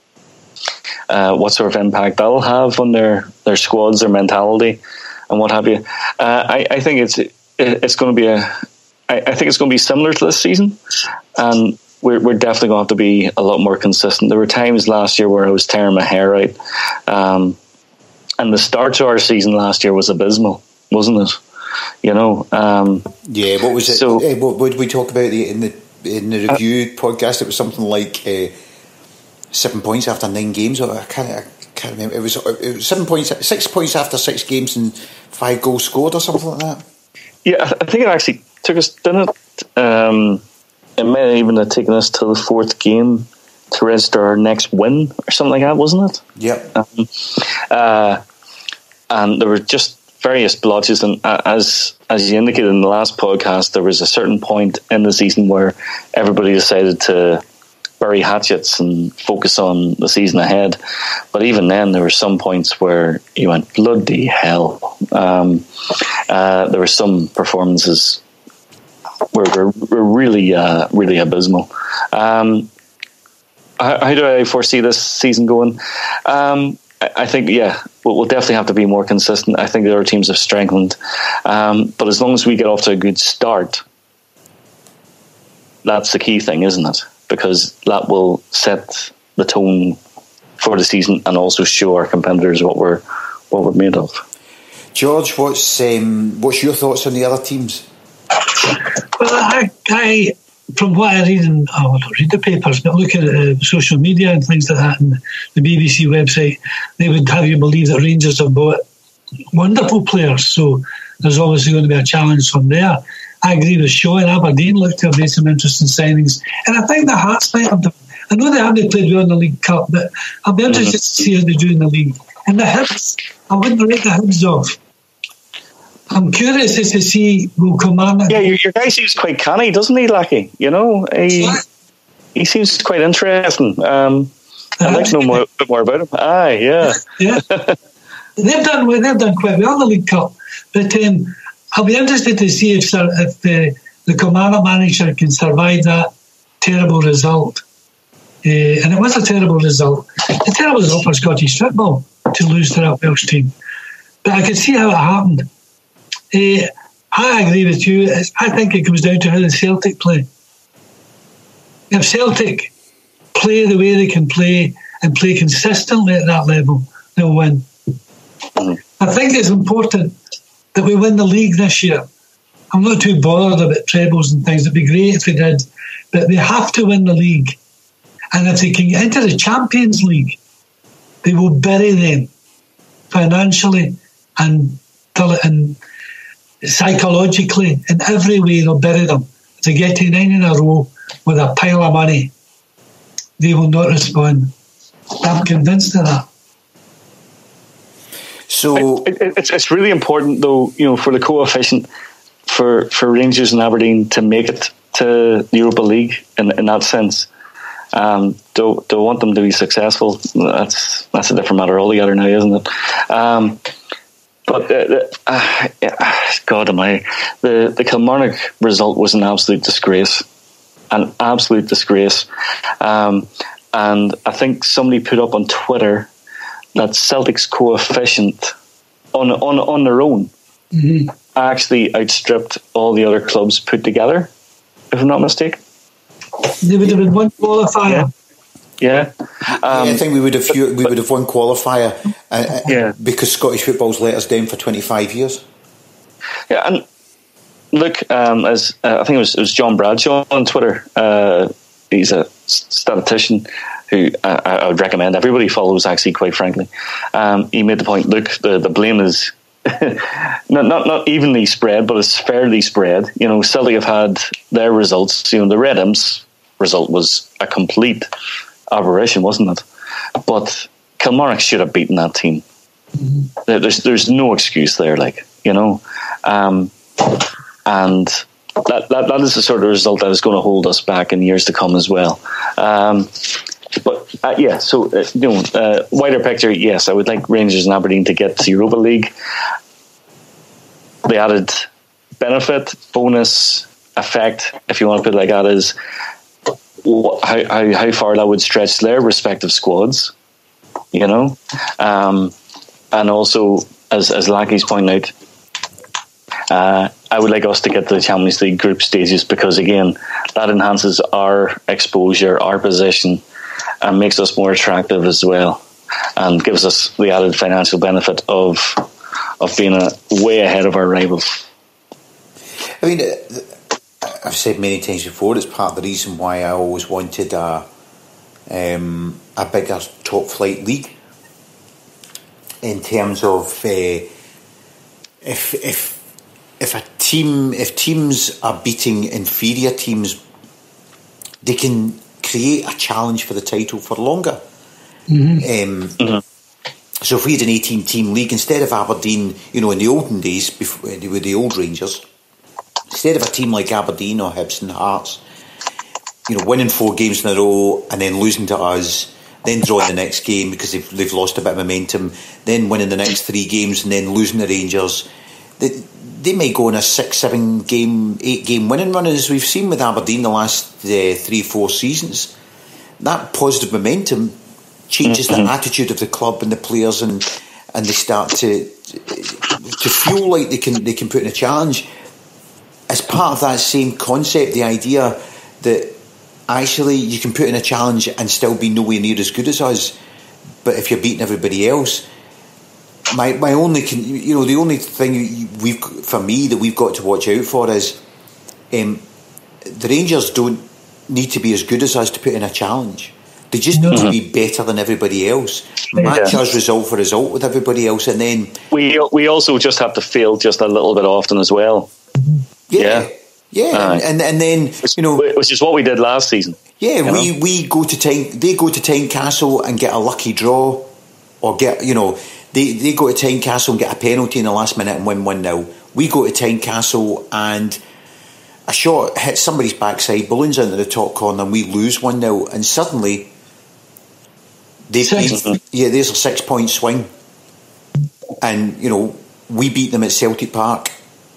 Uh, what sort of impact that'll have on their, their squads, their mentality, and what have you. Uh, I, I think it's it's going to be a. I, I think it's going to be similar to this season, and we're we're definitely going to have to be a lot more consistent. There were times last year where I was tearing my hair out, um, and the start to our season last year was abysmal, wasn't it? You know, um, yeah. What was it? So, uh, what, what did we talk about in the in the review uh, podcast? It was something like uh, seven points after nine games. Or I can't, I can't remember. It was, it was seven points, six points after six games, and five goals scored, or something like that. Yeah, I think it actually took us. Didn't it? Um, it may even have taken us to the fourth game to register our next win, or something like that, wasn't it? Yep. Um, uh, and there were just various blotches, and as as you indicated in the last podcast, there was a certain point in the season where everybody decided to bury hatchets and focus on the season ahead. But even then, there were some points where you went, bloody hell. Um, uh, there were some performances where were, were really, uh, really abysmal. Um, how, how do I foresee this season going? Um, I think, yeah, we'll, we'll definitely have to be more consistent. I think the other teams have strengthened. Um, but as long as we get off to a good start, that's the key thing, isn't it? because that will set the tone for the season and also show our competitors what we're what we're made of. George, what's um, what's your thoughts on the other teams? Well, I, I from what I read, in, oh, I don't read the papers, but look at uh, social media and things like that, and the B B C website, they would have you believe that Rangers have bought wonderful players, so there's obviously going to be a challenge from there. I agree with Shaw, and Aberdeen look to have made some interesting signings, and I think the Hearts might have done. I know they haven't played well in the League Cup, but I'll be interested mm-hmm. to see how they do in the league. And the Hibs, I wouldn't write the Hibs off. I'm curious as to see will Kilmarnock. Yeah, your, your guy seems quite canny, doesn't he, Lackey? You know, he he seems quite interesting. Um, I'd like to know more, a bit more about him. Aye, yeah, yeah. they've done well, they've done quite well in the League Cup, but um, I'll be interested to see if if the the Kilmarnock manager can survive that terrible result. Uh, and it was a terrible result. A terrible result for Scottish football to lose to that Welsh team. But I could see how it happened. Uh, I agree with you. I think it comes down to how the Celtic play. If Celtic play the way they can play and play consistently at that level, they'll win. I think it's important that we win the league this year. I'm not too bothered about trebles and things. It'd be great if we did. But they have to win the league. And if they can get into the Champions League, they will bury them financially and, and psychologically. In every way, they'll bury them. If they get to nine in a row with a pile of money, they will not respond. I'm convinced of that. So it, it, it's it's really important, though, you know, for the coefficient for, for Rangers and Aberdeen to make it to the Europa League in, in that sense. Um, do do want them to be successful. That's that's a different matter altogether now, isn't it? Um, but uh, uh, God, am I the the Kilmarnock result was an absolute disgrace, an absolute disgrace. Um, and I think somebody put up on Twitter that Celtic's coefficient on on on their own mm-hmm. actually outstripped all the other clubs put together, if I'm not mistaken. They would have been one qualifier. Yeah, yeah. Um, yeah I think we would have we but, would have won qualifier. Uh, yeah, because Scottish football's let us down for twenty-five years. Yeah, and look, um, as uh, I think it was, it was John Bradshaw on Twitter. Uh, he's a statistician who uh, I would recommend everybody follows. Actually, quite frankly, um, he made the point. Look, the the blame is. not, not not evenly spread, but it's fairly spread. You know, Celtic have had their results. You know, the Red Imps result was a complete aberration, wasn't it? But Kilmarnock should have beaten that team. Mm-hmm. There's there's no excuse there, like, you know, um, and that, that that is the sort of result that is going to hold us back in years to come as well. Um, But uh, yeah, so uh, you know, uh, wider picture. Yes, I would like Rangers and Aberdeen to get to Europa League. The added benefit, bonus, effect, if you want to put it like that, is how how, how far that would stretch their respective squads. You know, um, and also as as Lackey's pointing out, uh, I would like us to get to the Champions League group stages because again, that enhances our exposure, our position. And makes us more attractive as well, and gives us the added financial benefit of of being a, way ahead of our rivals. I mean, I've said many times before, it's part of the reason why I always wanted a um, a bigger top flight league. In terms of uh, if if if a team if teams are beating inferior teams, they can create a challenge for the title for longer. Mm-hmm. Um, mm-hmm. So if we had an eighteen-team league, instead of Aberdeen, you know, in the olden days, before, with the old Rangers, instead of a team like Aberdeen or Hibs and Hearts, you know, winning four games in a row and then losing to us, then drawing the next game because they've, they've lost a bit of momentum, then winning the next three games and then losing the Rangers, they, they may go on a six, seven game, eight game winning run, as we've seen with Aberdeen the last uh, three, four seasons. That positive momentum changes mm-hmm. the attitude of the club and the players, and and they start to to feel like they can they can put in a challenge. As part of that same concept, the idea that actually you can put in a challenge and still be nowhere near as good as us. But if you're beating everybody else, my my only you know the only thing we've for me that we've got to watch out for is um, the Rangers don't need to be as good as us to put in a challenge. They just need mm-hmm. to be better than everybody else. Match yeah. us result for result with everybody else, and then we we also just have to fail just a little bit often as well. Yeah, yeah, yeah. Uh, and, and and then which, you know, which is what we did last season. Yeah, we, know? we go to Tyne, they go to Tynecastle and get a lucky draw, or get you know they, they go to Tynecastle and get a penalty in the last minute and win one nil. We go to Tynecastle and a shot hits somebody's backside, balloons into the top corner, and we lose one nil, and suddenly they, they yeah, there's a six point swing, and you know we beat them at Celtic Park,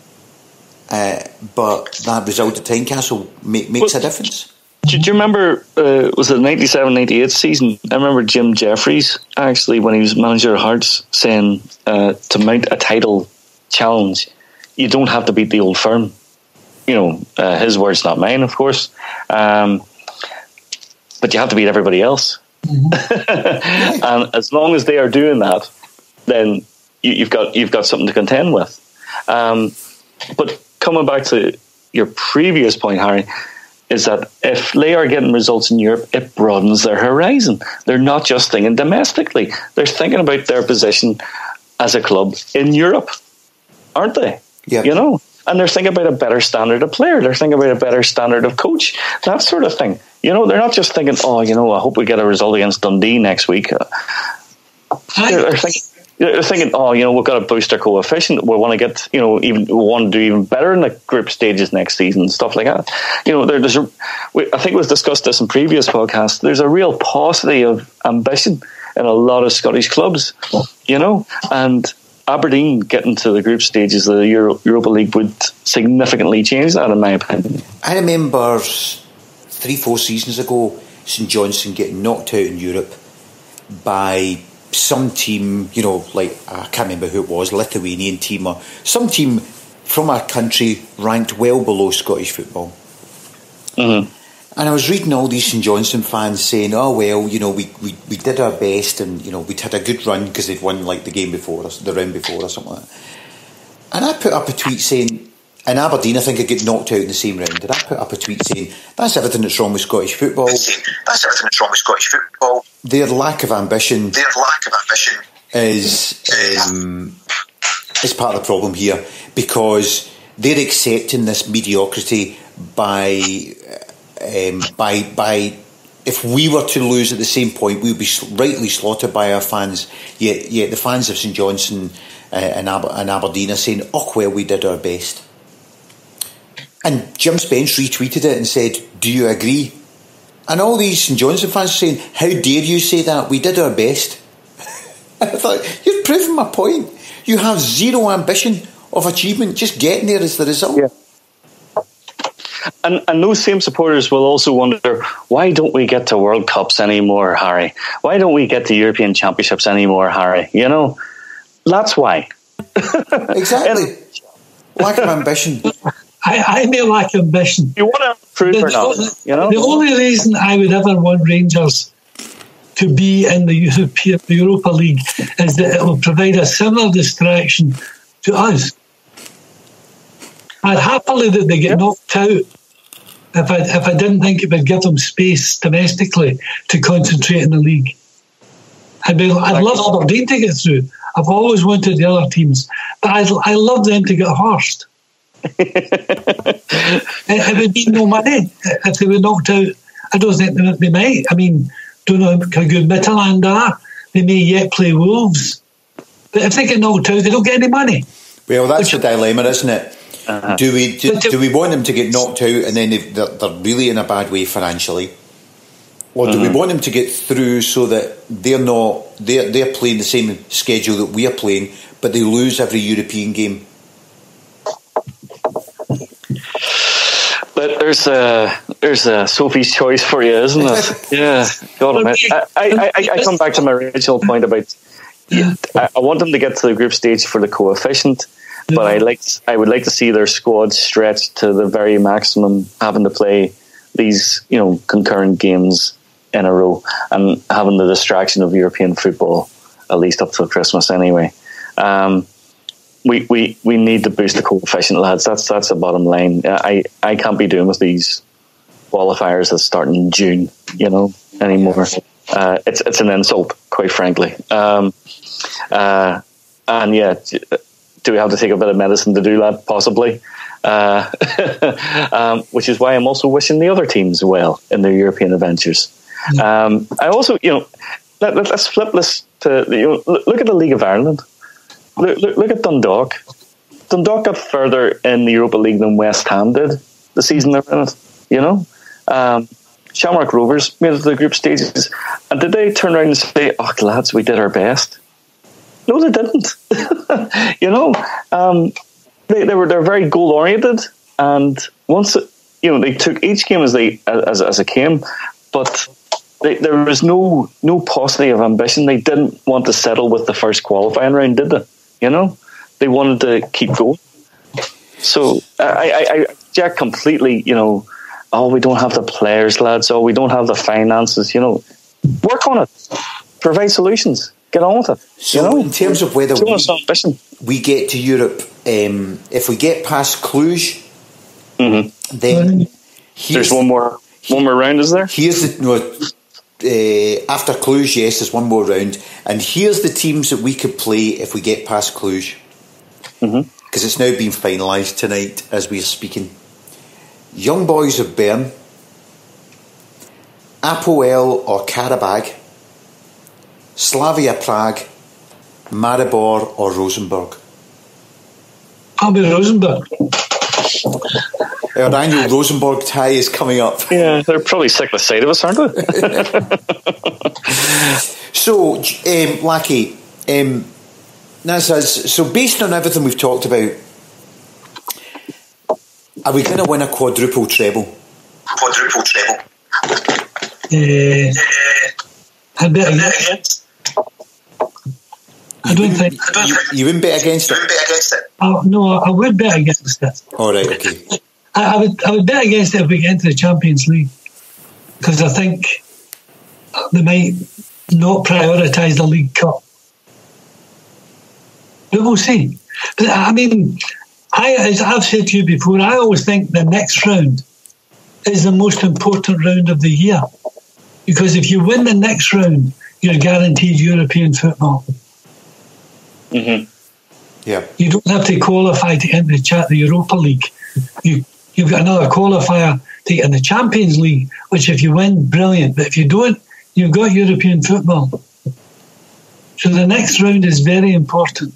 uh, but that result at Tynecastle make, makes well, a difference. Do you remember, uh, was it the ninety-seven ninety-eight season? I remember Jim Jeffries, actually, when he was manager of Hearts, saying uh, to mount a title challenge, you don't have to beat the Old Firm. You know, uh, his words, not mine, of course. Um, but you have to beat everybody else. Mm-hmm. And as long as they are doing that, then you, you've got you've got something to contend with. Um, but coming back to your previous point, Harry, is that if they are getting results in Europe, it broadens their horizon. They're not just thinking domestically. They're thinking about their position as a club in Europe, aren't they? Yeah. You know, and they're thinking about a better standard of player. They're thinking about a better standard of coach, that sort of thing. You know, they're not just thinking, oh, you know, I hope we get a result against Dundee next week. They're, they're thinking, They're thinking, oh, you know, we've got to boost our coefficient. We want to get, you know, even we want to do even better in the group stages next season and stuff like that. You know, there, there's a, we, I think we've discussed this in previous podcasts. There's a real paucity of ambition in a lot of Scottish clubs, you know, and Aberdeen getting to the group stages of the Euro, Europa League would significantly change that, in my opinion. I remember three, four seasons ago, St Johnstone getting knocked out in Europe by some team, you know, like, I can't remember who it was, Lithuanian team or some team from our country ranked well below Scottish football. Mm-hmm. And I was reading all these St Johnstone fans saying, oh, well, you know, we, we, we did our best and, you know, we'd had a good run because they'd won, like, the game before us, the round before or something like that. And I put up a tweet saying, and Aberdeen, I think, I get knocked out in the same round. And I put up a tweet saying, that's everything that's wrong with Scottish football. That's everything that's wrong with Scottish football. Their lack of ambition. Their lack of ambition is um, is part of the problem here, because they're accepting this mediocrity by um, by by. If we were to lose at the same point, we would be rightly slaughtered by our fans. Yet, yet the fans of St Johnstone uh, and, Aber- and Aberdeen are saying, "Oh well, we did our best." And Jim Spence retweeted it and said, "Do you agree?" And all these St Johnstone fans are saying, "How dare you say that? We did our best." And I thought, you've proven my point. You have zero ambition of achievement. Just getting there is the result. Yeah. And and those same supporters will also wonder, why don't we get to World Cups anymore, Harry? Why don't we get to European Championships anymore, Harry? You know, that's why. Exactly. Lack of ambition. I, I may lack ambition. You want to improve the, or not? You know? The only reason I would ever want Rangers to be in the European, the Europa League is that it will provide a similar distraction to us. I'd happily that they get yep. knocked out if I if I didn't think it would give them space domestically to concentrate in the league. I'd be, I'd love Aberdeen to get through. I've always wanted the other teams, but I'd, I love them to get horsed. it, it would be no money if they were knocked out. I don't think they might. I mean, don't know how good Midtjylland are. They may yet play Wolves, but if they get knocked out, they don't get any money. Well, that's the dilemma, isn't it? Uh-huh. Do we do, do we want them to get knocked out and then they're, they're really in a bad way financially, or do uh-huh. we want them to get through so that they're not they're they're playing the same schedule that we are playing, but they lose every European game? But there's a there's a Sophie's choice for you, isn't it? Yeah, God, I, I, I, I come back to my original point about yeah, I, I want them to get to the group stage for the coefficient, but I like I would like to see their squad stretched to the very maximum, having to play these, you know, concurrent games in a row and having the distraction of European football, at least up till Christmas anyway. Um, we, we, we need to boost the coefficient, lads. That's that's the bottom line. I, I can't be doing with these qualifiers that start in June, you know, anymore. Uh, it's it's an insult, quite frankly. Um, uh, and yeah, do we have to take a bit of medicine to do that? Possibly. Uh, um, which is why I'm also wishing the other teams well in their European adventures. Um, I also, you know, let, let, let's flip this to, you know, look, look at the League of Ireland. Look, look, look at Dundalk. Dundalk got further in the Europa League than West Ham did the season they're in it, you know. Um, Shamrock Rovers made it to the group stages. And did they turn around and say, oh, lads, we did our best? No, they didn't. you know, um, they, they were they're very goal oriented, and once it, you know, they took each game as they as as it came, but they, there was no no paucity of ambition. They didn't want to settle with the first qualifying round, did they? You know, they wanted to keep going. So I I, I Jack completely, you know, oh, we don't have the players, lads. Oh, we don't have the finances. You know, work on it. Provide solutions. Get on with it. So, you know? in terms of whether we, we get to Europe, um, if we get past Cluj, mm-hmm. then there's one more one more round, is there? Here's the no, uh, after Cluj, yes, there's one more round, and here's the teams that we could play if we get past Cluj, because mm-hmm. it's now been finalised tonight as we're speaking. Young Boys of Bern, Apoel or Karabag, Slavia Prague, Maribor or Rosenborg? I'll be Rosenborg. Our annual Rosenborg tie is coming up. Yeah, they're probably sick of the sight of us, aren't they? So, um, Lackey, um, says, so based on everything we've talked about, are we going to win a quadruple treble? Quadruple treble. Uh, I'd bet against. I don't think. I don't you, you wouldn't bet against it? You wouldn't bet against it? Oh, no, I would bet against it. All right, okay. I, I would I would bet against it if we get into the Champions League, because I think they might not prioritise the League Cup. But we'll see. But I mean, I, as I've said to you before, I always think the next round is the most important round of the year, because if you win the next round, you're guaranteed European football. Mm-hmm. Yeah. You don't have to qualify to enter the, cha- the Europa League. You, you've got another qualifier to get in the Champions League, which if you win, brilliant. But if you don't, you've got European football. So the next round is very important.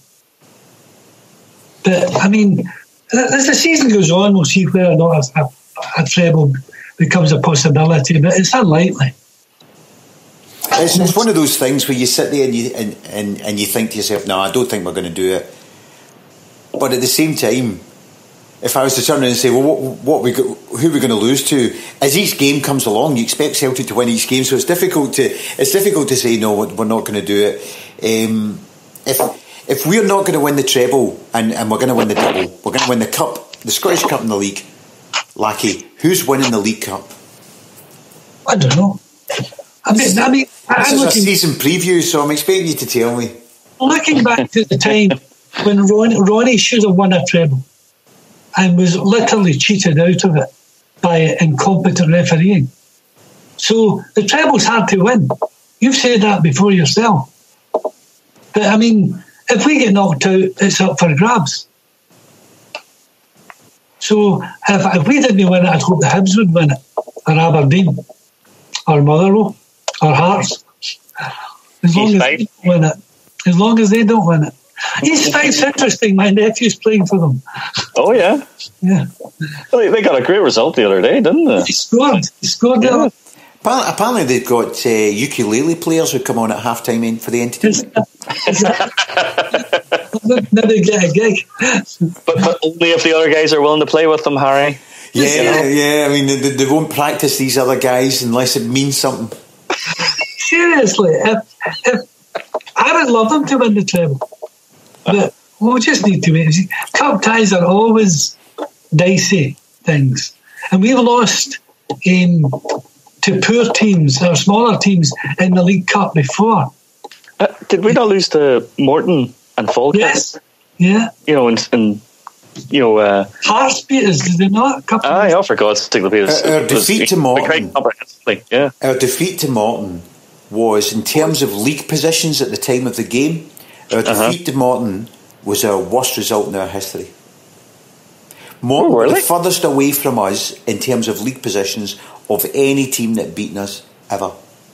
But, I mean, as the season goes on, we'll see whether or not a, a, a treble becomes a possibility, but it's unlikely. It's, it's one of those things where you sit there and you and, and, and you think to yourself, no, I don't think we're going to do it. But at the same time, if I was to turn around and say, well, what, what we go, who are we going to lose to? As each game comes along, you expect Celtic to win each game, so it's difficult to it's difficult to say no, we're not going to do it. Um, if if we're not going to win the treble and, and we're going to win the double, we're going to win the cup, the Scottish Cup and the league. Lackey, who's winning the League Cup? I don't know. I mean, I mean, this I'm is looking, a season preview, so I'm expecting you to tell me. Looking back to the time when Ronnie, Ronnie should have won a treble and was literally cheated out of it by incompetent refereeing. So the treble's hard to win. You've said that before yourself. But I mean, if we get knocked out, it's up for grabs. So if, if we didn't win it, I'd hope the Hibs would win it, or Aberdeen, or Motherwell, or Hearts. As long as they don't win it. As long as they don't win it. East Fife's interesting. My nephew's playing for them. Oh, yeah? Yeah. Well, they got a great result the other day, didn't they? He scored. He scored. Yeah. Apparently, apparently they've got uh, ukulele players who come on at half-time in for the entertainment. Now they get a gig. But, but only if the other guys are willing to play with them, Harry. Yeah, you know? yeah. I mean, they, they won't practice these other guys unless it means something. Seriously, if, if I would love them to win the treble, but we'll just need to wait. Cup ties are always dicey things, and we've lost um, to poor teams or smaller teams in the League Cup before. Uh, did we not lose to Morton and Falkirk? Yes, yeah. You know, and, and you know, uh, Hearts beat us, did they not? Aye, oh, for God's sake, the our, our defeat to Morton. Yeah. Our defeat to Morton was, in terms of league positions at the time of the game, our defeat uh-huh. to Morton was our worst result in our history. Morton oh, really? were the furthest away from us in terms of league positions of any team that beaten us ever.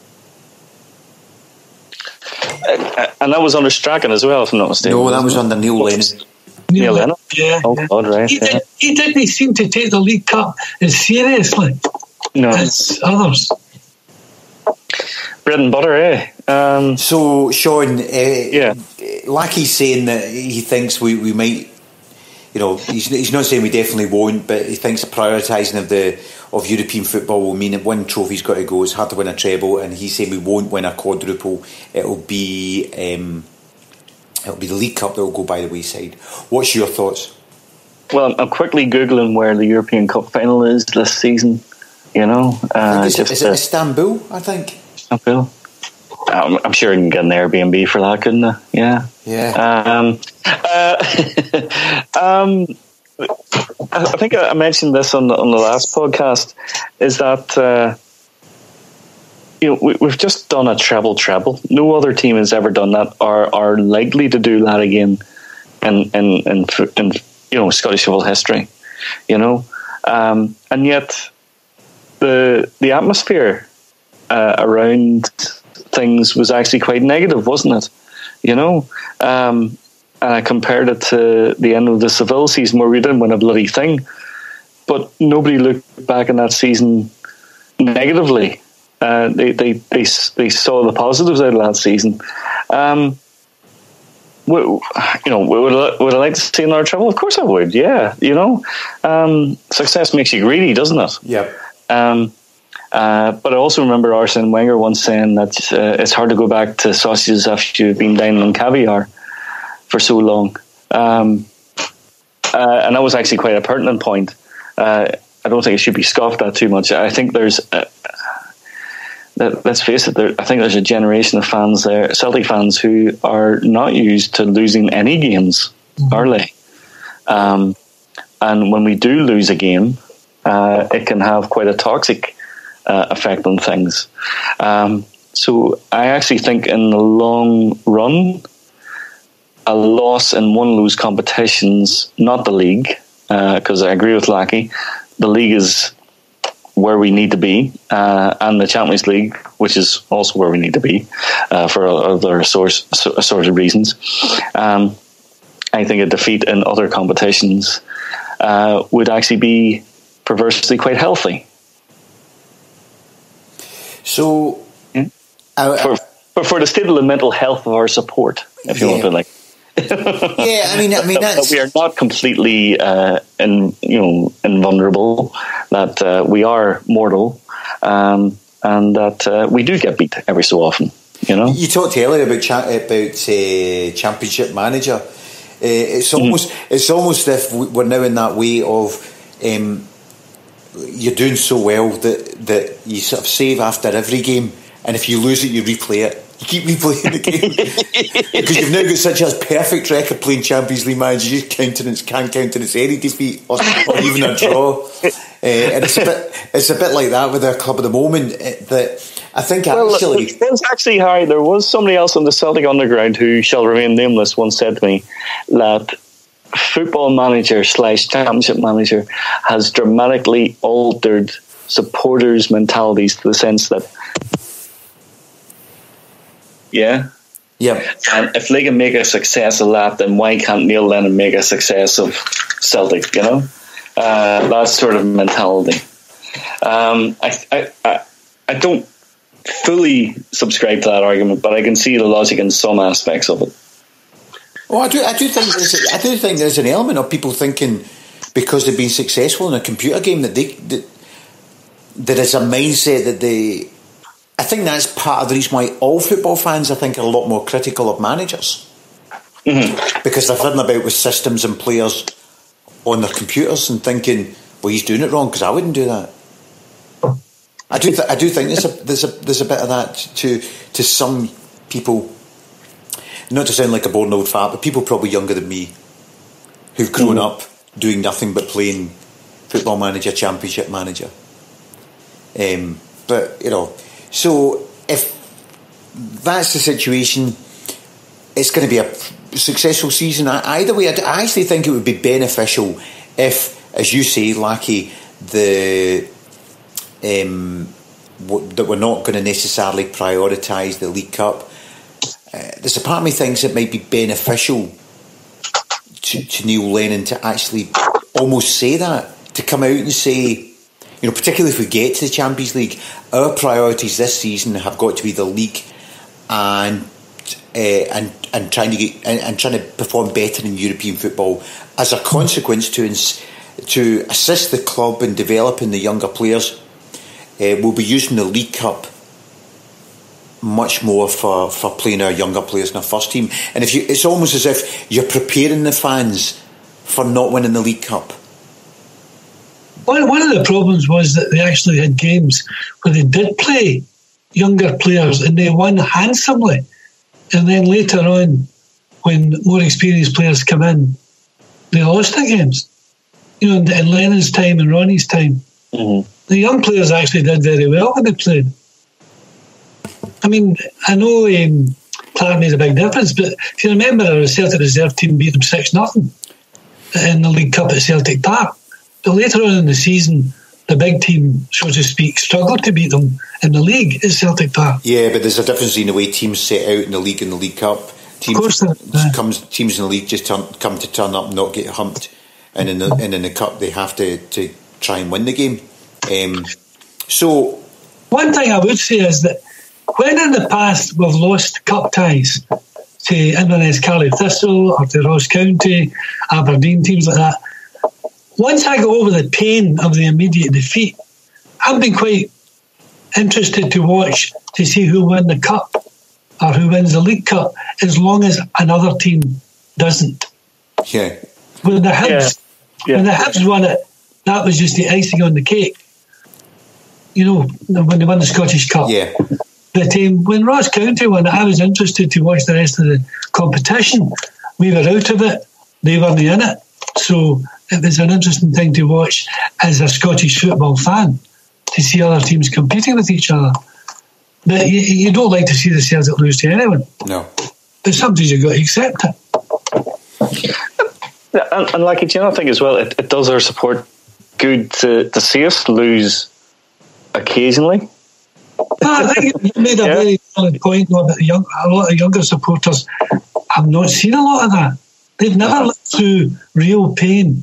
Uh, and that was under Strachan as well, if I'm not mistaken. No, that was under Neil Lennon. Neil Lennon? Yeah. Oh, yeah. God, right. He, yeah. did, he didn't seem to take the League Cup as seriously no. as others. Bread and butter, eh? Um, so, Sean, uh, yeah. like he's saying that he thinks we, we might, you know, he's, he's not saying we definitely won't, but he thinks the prioritising of the of European football will mean that one trophy's got to go. It's hard to win a treble, and he's saying we won't win a quadruple. It'll be um, it'll be the League Cup that will go by the wayside. What's your thoughts? Well, I'm quickly googling where the European Cup final is this season. You know, uh, is, just, it, is it uh, Istanbul? I think. Istanbul. I'm, I'm sure you can get an Airbnb for that, couldn't I? Yeah. Yeah. Um, uh, um, I think I mentioned this on the, on the last podcast. Is that uh, you know we, we've just done a treble treble. No other team has ever done that, or are likely to do that again, in in in, in you know Scottish football history. You know, um, and yet the the atmosphere uh, around things was actually quite negative, wasn't it? You know, um, and I compared it to the end of the Seville season where we didn't win a bloody thing, but nobody looked back in that season negatively. Uh, they, they they they saw the positives out of that season. Um, you know, would I, would I like to see another treble? Of course I would. Yeah, you know, um, success makes you greedy, doesn't it? Yeah. Um, Uh, but I also remember Arsene Wenger once saying that uh, it's hard to go back to sausages after you've been dining on caviar for so long. Um, uh, and that was actually quite a pertinent point. Uh, I don't think it should be scoffed at too much. I think there's, uh, let's face it, there, I think there's a generation of fans there, Celtic fans, who are not used to losing any games mm-hmm. early. Um, and when we do lose a game, uh, it can have quite a toxic Uh, effect on things. Um, so I actually think in the long run, a loss in one of those competitions, not the league, because uh, I agree with Lackey, the league is where we need to be, uh, and the Champions League, which is also where we need to be uh, for other source, sort of reasons. Um, I think a defeat in other competitions uh, would actually be perversely quite healthy. So, yeah. uh, for, for for the state of the mental health of our support, if you yeah. want to, like, yeah, I mean, I mean, that's... we are not completely, uh, in, you know, invulnerable. That uh, we are mortal, um, and that uh, we do get beat every so often. You know, you talked earlier about cha- about uh, Championship Manager. Uh, it's almost mm. it's almost as if we're now in that way of. Um, You're doing so well that, that you sort of save after every game, and if you lose it, you replay it. You keep replaying the game because you've now got such a perfect record playing Champions League Manager. You countenance can't countenance any defeat or, or even a draw, uh, and it's a bit it's a bit like that with our club at the moment. That I think well, actually, there was actually Harry. There was somebody else on the Celtic Underground who shall remain nameless. Once said to me that Football Manager slash Championship Manager has dramatically altered supporters' mentalities to the sense that, yeah, yeah, and if they can make a success of that, then why can't Neil Lennon make a success of Celtic? You know, uh, that sort of mentality. Um, I, I, I, I don't fully subscribe to that argument, but I can see the logic in some aspects of it. Oh, I do. I do think there's. A, I do think there's an element of people thinking because they've been successful in a computer game that they that there is a mindset that they. I think that's part of the reason why all football fans, I think, are a lot more critical of managers mm-hmm. because they're running about with systems and players on their computers and thinking, "Well, he's doing it wrong because I wouldn't do that." I do. Th- I do think there's a there's a there's a bit of that to to some people. Not to sound like a boring old fart, but people probably younger than me who've grown mm. up doing nothing but playing Football Manager, Championship Manager. Um, but you know, so if that's the situation, it's going to be a successful season. Either way, I actually think it would be beneficial if, as you say, Lackey, the um, w- that we're not going to necessarily prioritise the League Cup. Uh, there's a part of me thinks it might be beneficial to, to Neil Lennon to actually almost say that, to come out and say, you know, particularly if we get to the Champions League, our priorities this season have got to be the league and uh, and and trying to get and, and trying to perform better in European football. As a consequence, to ins- to assist the club in developing the younger players, uh, we'll be using the League Cup much more for, for playing our younger players in our first team. And if you, it's almost as if you're preparing the fans for not winning the League Cup. One, one of the problems was that they actually had games where they did play younger players and they won handsomely. And then later on, when more experienced players come in, they lost the games. You know, in, in Lennon's time and Ronnie's time, mm-hmm. the young players actually did very well when they played. I mean, I know um, Clark made a big difference, but if you remember, our Celtic reserve team beat them six nothing in the League Cup at Celtic Park. But later on in the season, the big team, so to speak, struggled to beat them in the league at Celtic Park. Yeah, but there's a difference in the way teams set out in the league and the League Cup. Teams, of course, uh, comes, teams in the league just turn, come to turn up and not get humped, and in the and in the cup they have to, to try and win the game. Um, so, one thing I would say is that when in the past we've lost cup ties to Inverness Carley Thistle or to Ross County, Aberdeen, teams like that, once I go over the pain of the immediate defeat, I've been quite interested to watch to see who win the cup or who wins the League Cup, as long as another team doesn't. Yeah. When the Hibs, yeah. Yeah. when the Hibs won it, that was just the icing on the cake. You know, when they won the Scottish Cup. Yeah. But um, when Ross County won it, I was interested to watch the rest of the competition. We were out of it; they weren't in it. So it was an interesting thing to watch as a Scottish football fan, to see other teams competing with each other. But you, you don't like to see the Celtic lose to anyone. No. But sometimes you've got to accept it. Yeah, and, and like, do you not think as well, it, it does our support good to, to see us lose occasionally? I think you made a yeah. very valid point about the young, a lot of younger supporters have not seen a lot of that. They've never lived through real pain.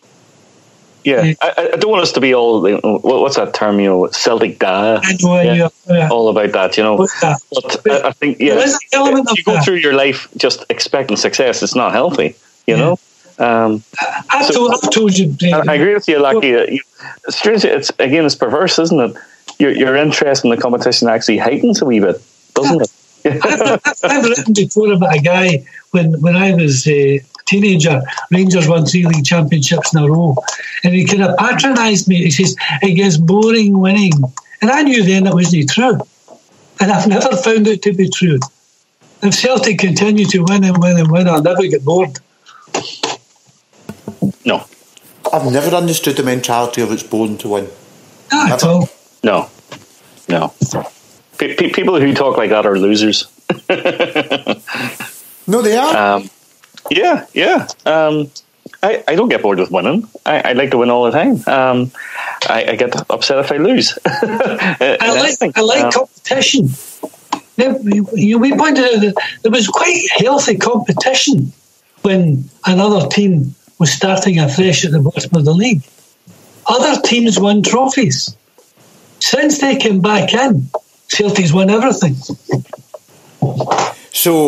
Yeah, uh, I, I don't want us to be all, you know, what's that term, you know, Celtic da, I know, yeah, yeah. all about that, you know. That? But, but I, I think, yeah, there is an element if you of go that. through your life just expecting success, it's not healthy, you yeah. know. Um, I've, so, told, I've told you. Uh, I agree with you, Lucky. You, strangely, it's again, it's perverse, isn't it? Your, your interest in the competition actually heightens a wee bit, doesn't yeah. it? I've, I've, I've written before about a guy when, when I was a teenager. Rangers won three league championships in a row, and he kind of patronised me. He says it gets boring winning, and I knew then it wasn't true, and I've never found it to be true. If Celtic continue to win and win and win, I'll never get bored. No, I've never understood the mentality of it's boring to win. Not at all. No, no. P- p- people who talk like that are losers. No, they are. Um, yeah, yeah. Um, I, I don't get bored with winning. I, I like to win all the time. Um, I, I get upset if I lose. I like I like um, competition. Now, we, we pointed out that there was quite healthy competition when another team was starting afresh at the bottom of the league. Other teams won trophies. Since they came back in, Celtic's won everything. So,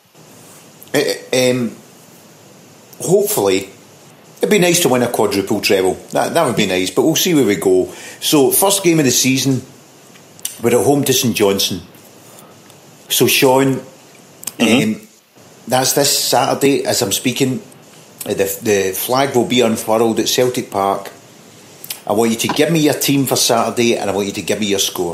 um, hopefully, it'd be nice to win a quadruple treble. That that would be nice, but we'll see where we go. So, first game of the season, we're at home to St Johnstone. So, Sean, mm-hmm. um, that's this Saturday as I'm speaking. The, the flag will be unfurled at Celtic Park. I want you to give me your team for Saturday, and I want you to give me your score.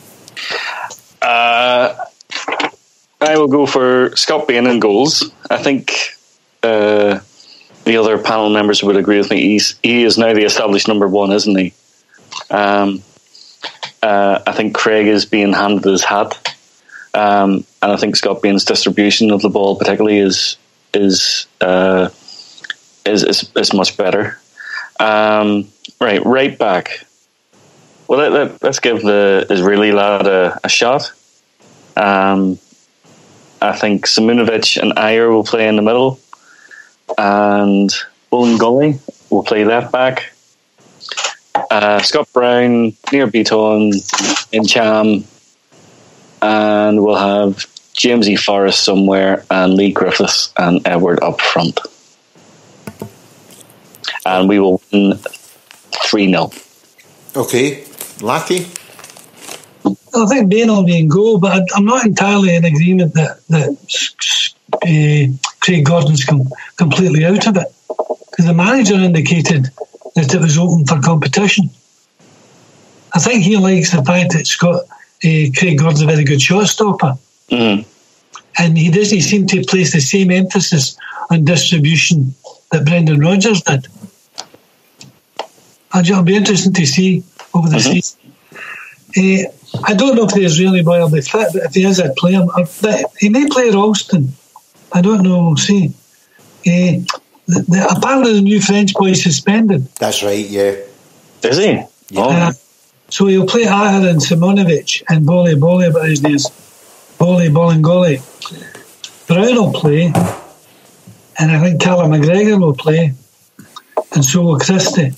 Uh, I will go for Scott Bain in goals. I think uh, the other panel members would agree with me. He's, he is now the established number one, isn't he? Um, uh, I think Craig is being handed his hat, um, and I think Scott Bain's distribution of the ball, particularly, is is uh, is, is is much better. Um, right, right back. Well, let, let, let's give the Israeli lad a, a shot. Um, I think Simunovic and Ayer will play in the middle, and Bolingoli will play left back. Uh, Scott Brown, Near Beaton, in Cham, and we'll have Jamesy Forrest somewhere, and Lee Griffiths and Edward up front. And we will win three nil. Okay, Lackey? I think Bain will be in goal, but I'm not entirely in agreement that, that uh, Craig Gordon's com- completely out of it. Because the manager indicated that it was open for competition. I think he likes the fact that Scott uh, Craig Gordon's a very good shot stopper. Mm-hmm. And he doesn't seem to place the same emphasis on distribution that Brendan Rodgers did. It'll be interesting to see over the mm-hmm. season. Uh, I don't know if the Israeli boy will be fit, but if he is, I'd play him. But he may play Ralston. I don't know, we'll see. Uh, the, the, apparently the new French boy is suspended. That's right, yeah. Is he? Yeah. Uh, so he'll play Aher and Simonovic and Boli Boli, but his name is Boli Bolingoli. Brown will play, and I think Callum McGregor will play, and so will Christie.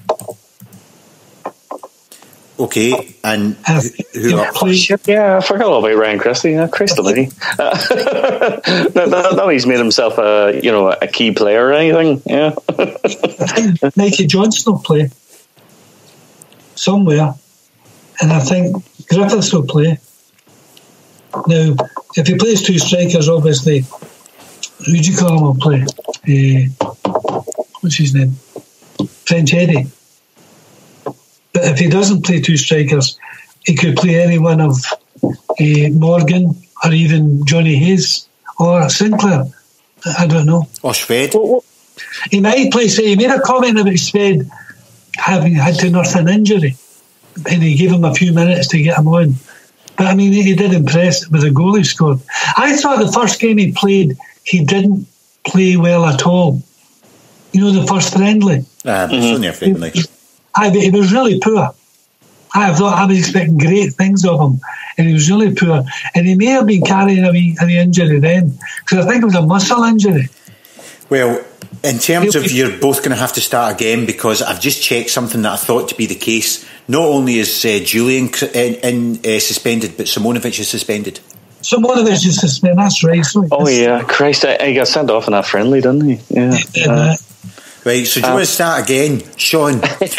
Okay, and uh, who, who are play? Yeah, I forgot all about Ryan Christie. Yeah, Christ almighty. Uh, now he's made himself a you know a key player or anything. Yeah. I think Mikey Johnson will play somewhere, and I think Griffiths will play. Now, if he plays two strikers, obviously, who do you call him will play? Uh, what's his name? French Eddie. But if he doesn't play two strikers, he could play any one of uh, Morgan or even Johnny Hayes or Sinclair. I don't know. Or Sved. He might play, say, he made a comment about Sved having had to nurse an injury, and he gave him a few minutes to get him on. But I mean, he did impress with the goal he scored. I thought the first game he played, he didn't play well at all. You know, the first friendly. Ah, but it's only a friendly. I, he was really poor. I thought I was expecting great things of him, and he was really poor. And he may have been carrying a wee, a wee injury then, because I think it was a muscle injury. Well, in terms of you're both going to have to start again, because I've just checked something that I thought to be the case. Not only is uh, Julian in, in uh, suspended, but Simonovic is suspended. Simonovic is suspended. That's right. So oh yeah, Christ! I, he got sent off in that friendly, didn't he? Yeah. yeah uh, Right, so do you um, want to start again, Sean?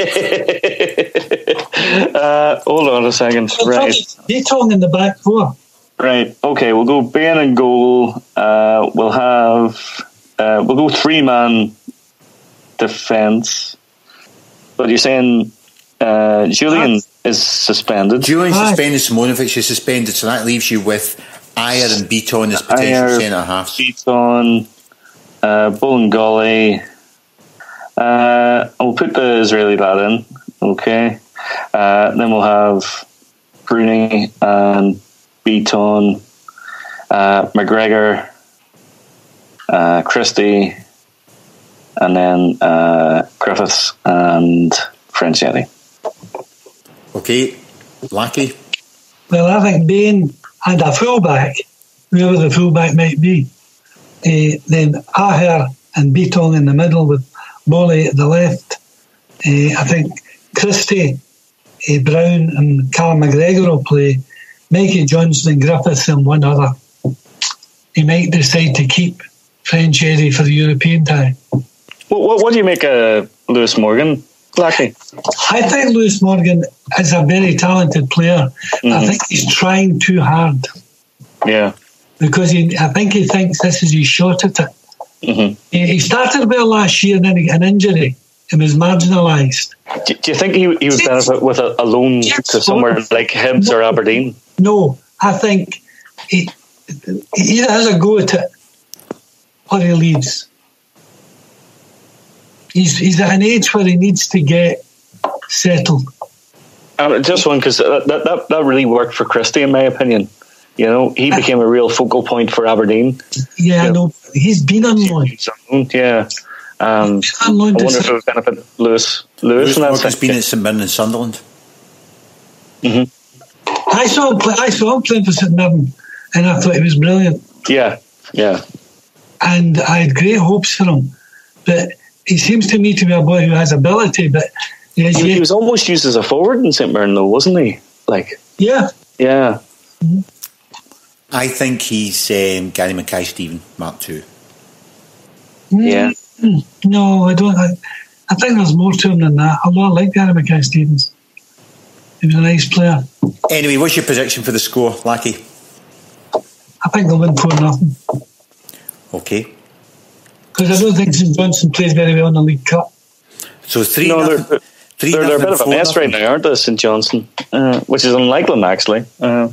uh, hold on a second. Right. Beaton in the back four. Right, okay, we'll go Bain in goal. Uh, we'll have, uh, we'll go three man defence. But you're saying uh, Julian ah. is suspended. Julian's suspended, Simonovic is suspended, so that leaves you with Ayer and Beaton as potential centre halves. Beaton, uh, Bolingoli. Uh, we'll put the Israeli lad in, okay. Uh, then we'll have Bruni and Beaton, uh, McGregor, uh, Christie, and then uh, Griffiths and French Eddie. Okay, Lackey. Well, I think Bain and a fullback, whoever the fullback might be, uh, then Aher and Beaton in the middle with Bolly at the left. Uh, I think Christie, uh, Brown and Callum McGregor will play. Mikey Johnson and Griffiths and one other. He might decide to keep French Eddie for the European tie. What, what, what do you make of Lewis Morgan, Blackie? I think Lewis Morgan is a very talented player. Mm-hmm. I think he's trying too hard. Yeah. Because he, I think he thinks this is his shot at it. Mm-hmm. He, he started well last year and then he got an injury. He was marginalised. Do, do you think he, he would benefit with a, a loan to somewhere like Hibs or Aberdeen? No, I think he, he has a go at it or he leaves. He's, he's at an age where he needs to get settled. Um, just one, because that, that, that really worked for Christie, in my opinion. You know, he became a real focal point for Aberdeen. Yeah, you I know. He's been on loan. Yeah. Um, I wonder if it would benefit Lewis. Lewis, Lewis has been at St Mirren and Sunderland. Mm-hmm. I saw him play, I saw him playing for St Mirren, and I thought he was brilliant. Yeah, yeah. And I had great hopes for him, but he seems to me to be a boy who has ability. But he, he was almost used as a forward in St Mirren, though, wasn't he? Like, yeah, yeah. Mm-hmm. I think he's um, Gary Mackay-Steven Mark two. Yeah. Mm-hmm. No, I don't. I, I think there's more to him than that. Although I like Gary Mackay-Stevens. He was a nice player. Anyway, what's your prediction for the score, Lackey? I think they'll win four nothing. Okay. Because I don't think St Johnstone plays very well in the League Cup. So three no, nothing. They're, three they're, they're a bit of a mess nothing. right now, aren't they, St Johnstone? Uh, which is unlike them, actually. Uh,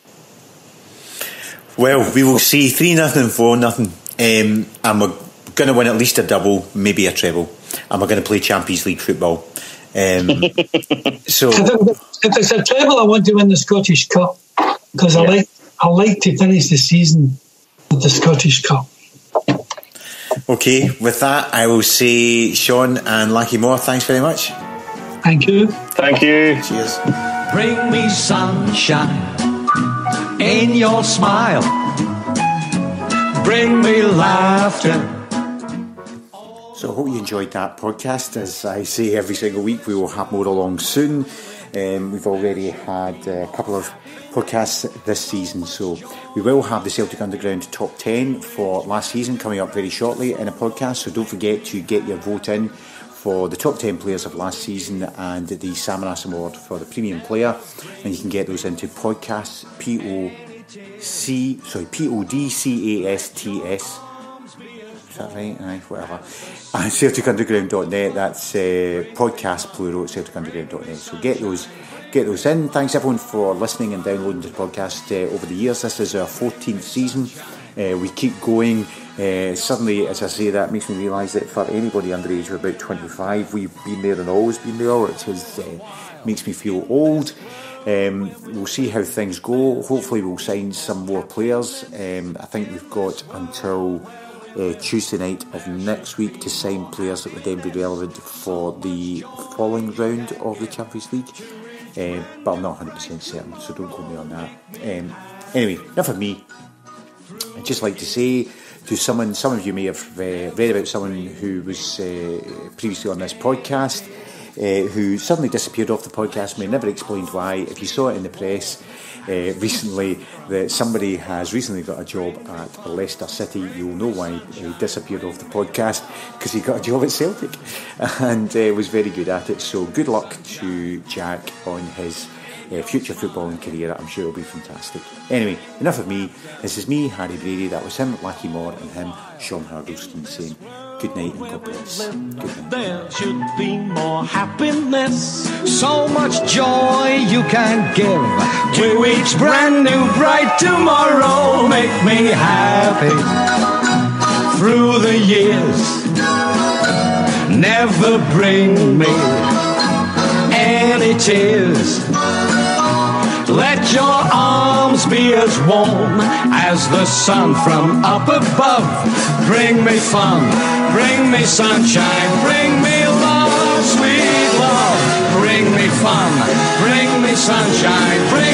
well, we will see three nothing, four nothing, um, and we're going to win at least a double, maybe a treble, and we're going to play Champions League football. Um, so, if it's a treble, I want to win the Scottish Cup because yeah. I like I like to finish the season with the Scottish Cup. Okay, with that, I will say Sean and Lackey Moore, thanks very much. Thank you. Thank you. Cheers. Bring me sunshine in your smile. Bring me laughter. So I hope you enjoyed that podcast. As I say every single week, we will have more along soon. Um, we've already had a couple of podcasts this season, so we will have the Celtic Underground top ten for last season coming up very shortly in a podcast. So don't forget to get your vote in for the top ten players of last season and the Samaras Award for the premium player, and you can get those into podcasts P O C sorry P O D C A S T S. Is that right? Aye, whatever. And Celtic Underground dot net, that's uh, podcast plural at Celtic Underground dot net. So get those get those in. Thanks everyone for listening and downloading the podcast uh, over the years. This is our fourteenth season. Uh, we keep going. Uh, suddenly, as I say that, makes me realise that for anybody under the age of about twenty-five, we've been there and always been there, which is, uh, makes me feel old. Um, we'll see how things go. Hopefully we'll sign some more players. Um, I think we've got until Uh, Tuesday night of next week to sign players that would then be relevant for the following round of the Champions League, uh, but I'm not one hundred percent certain, so don't quote me on that. Um, anyway, enough of me. I'd just like to say to someone, some of you may have uh, read about someone who was uh, previously on this podcast uh, who suddenly disappeared off the podcast. We never explained why. If you saw it in the press Uh, recently, that somebody has recently got a job at Leicester City, you'll know why he disappeared off the podcast, because he got a job at Celtic and uh, was very good at it. So good luck to Jack on his uh, future footballing career. I'm sure it'll be fantastic. Anyway, enough of me. This is me, Harry Brady. That was him, Lackey Moore, and him, Sean Hardleston, saying good night and God bless. Good night. There should be more happiness, so much joy you can give to each brand new bright tomorrow. Make me happy through the years, never bring me any tears. Let your arms be as warm as the sun from up above. Bring me fun, bring me sunshine, bring me love, sweet love. Bring me fun, bring me sunshine, bring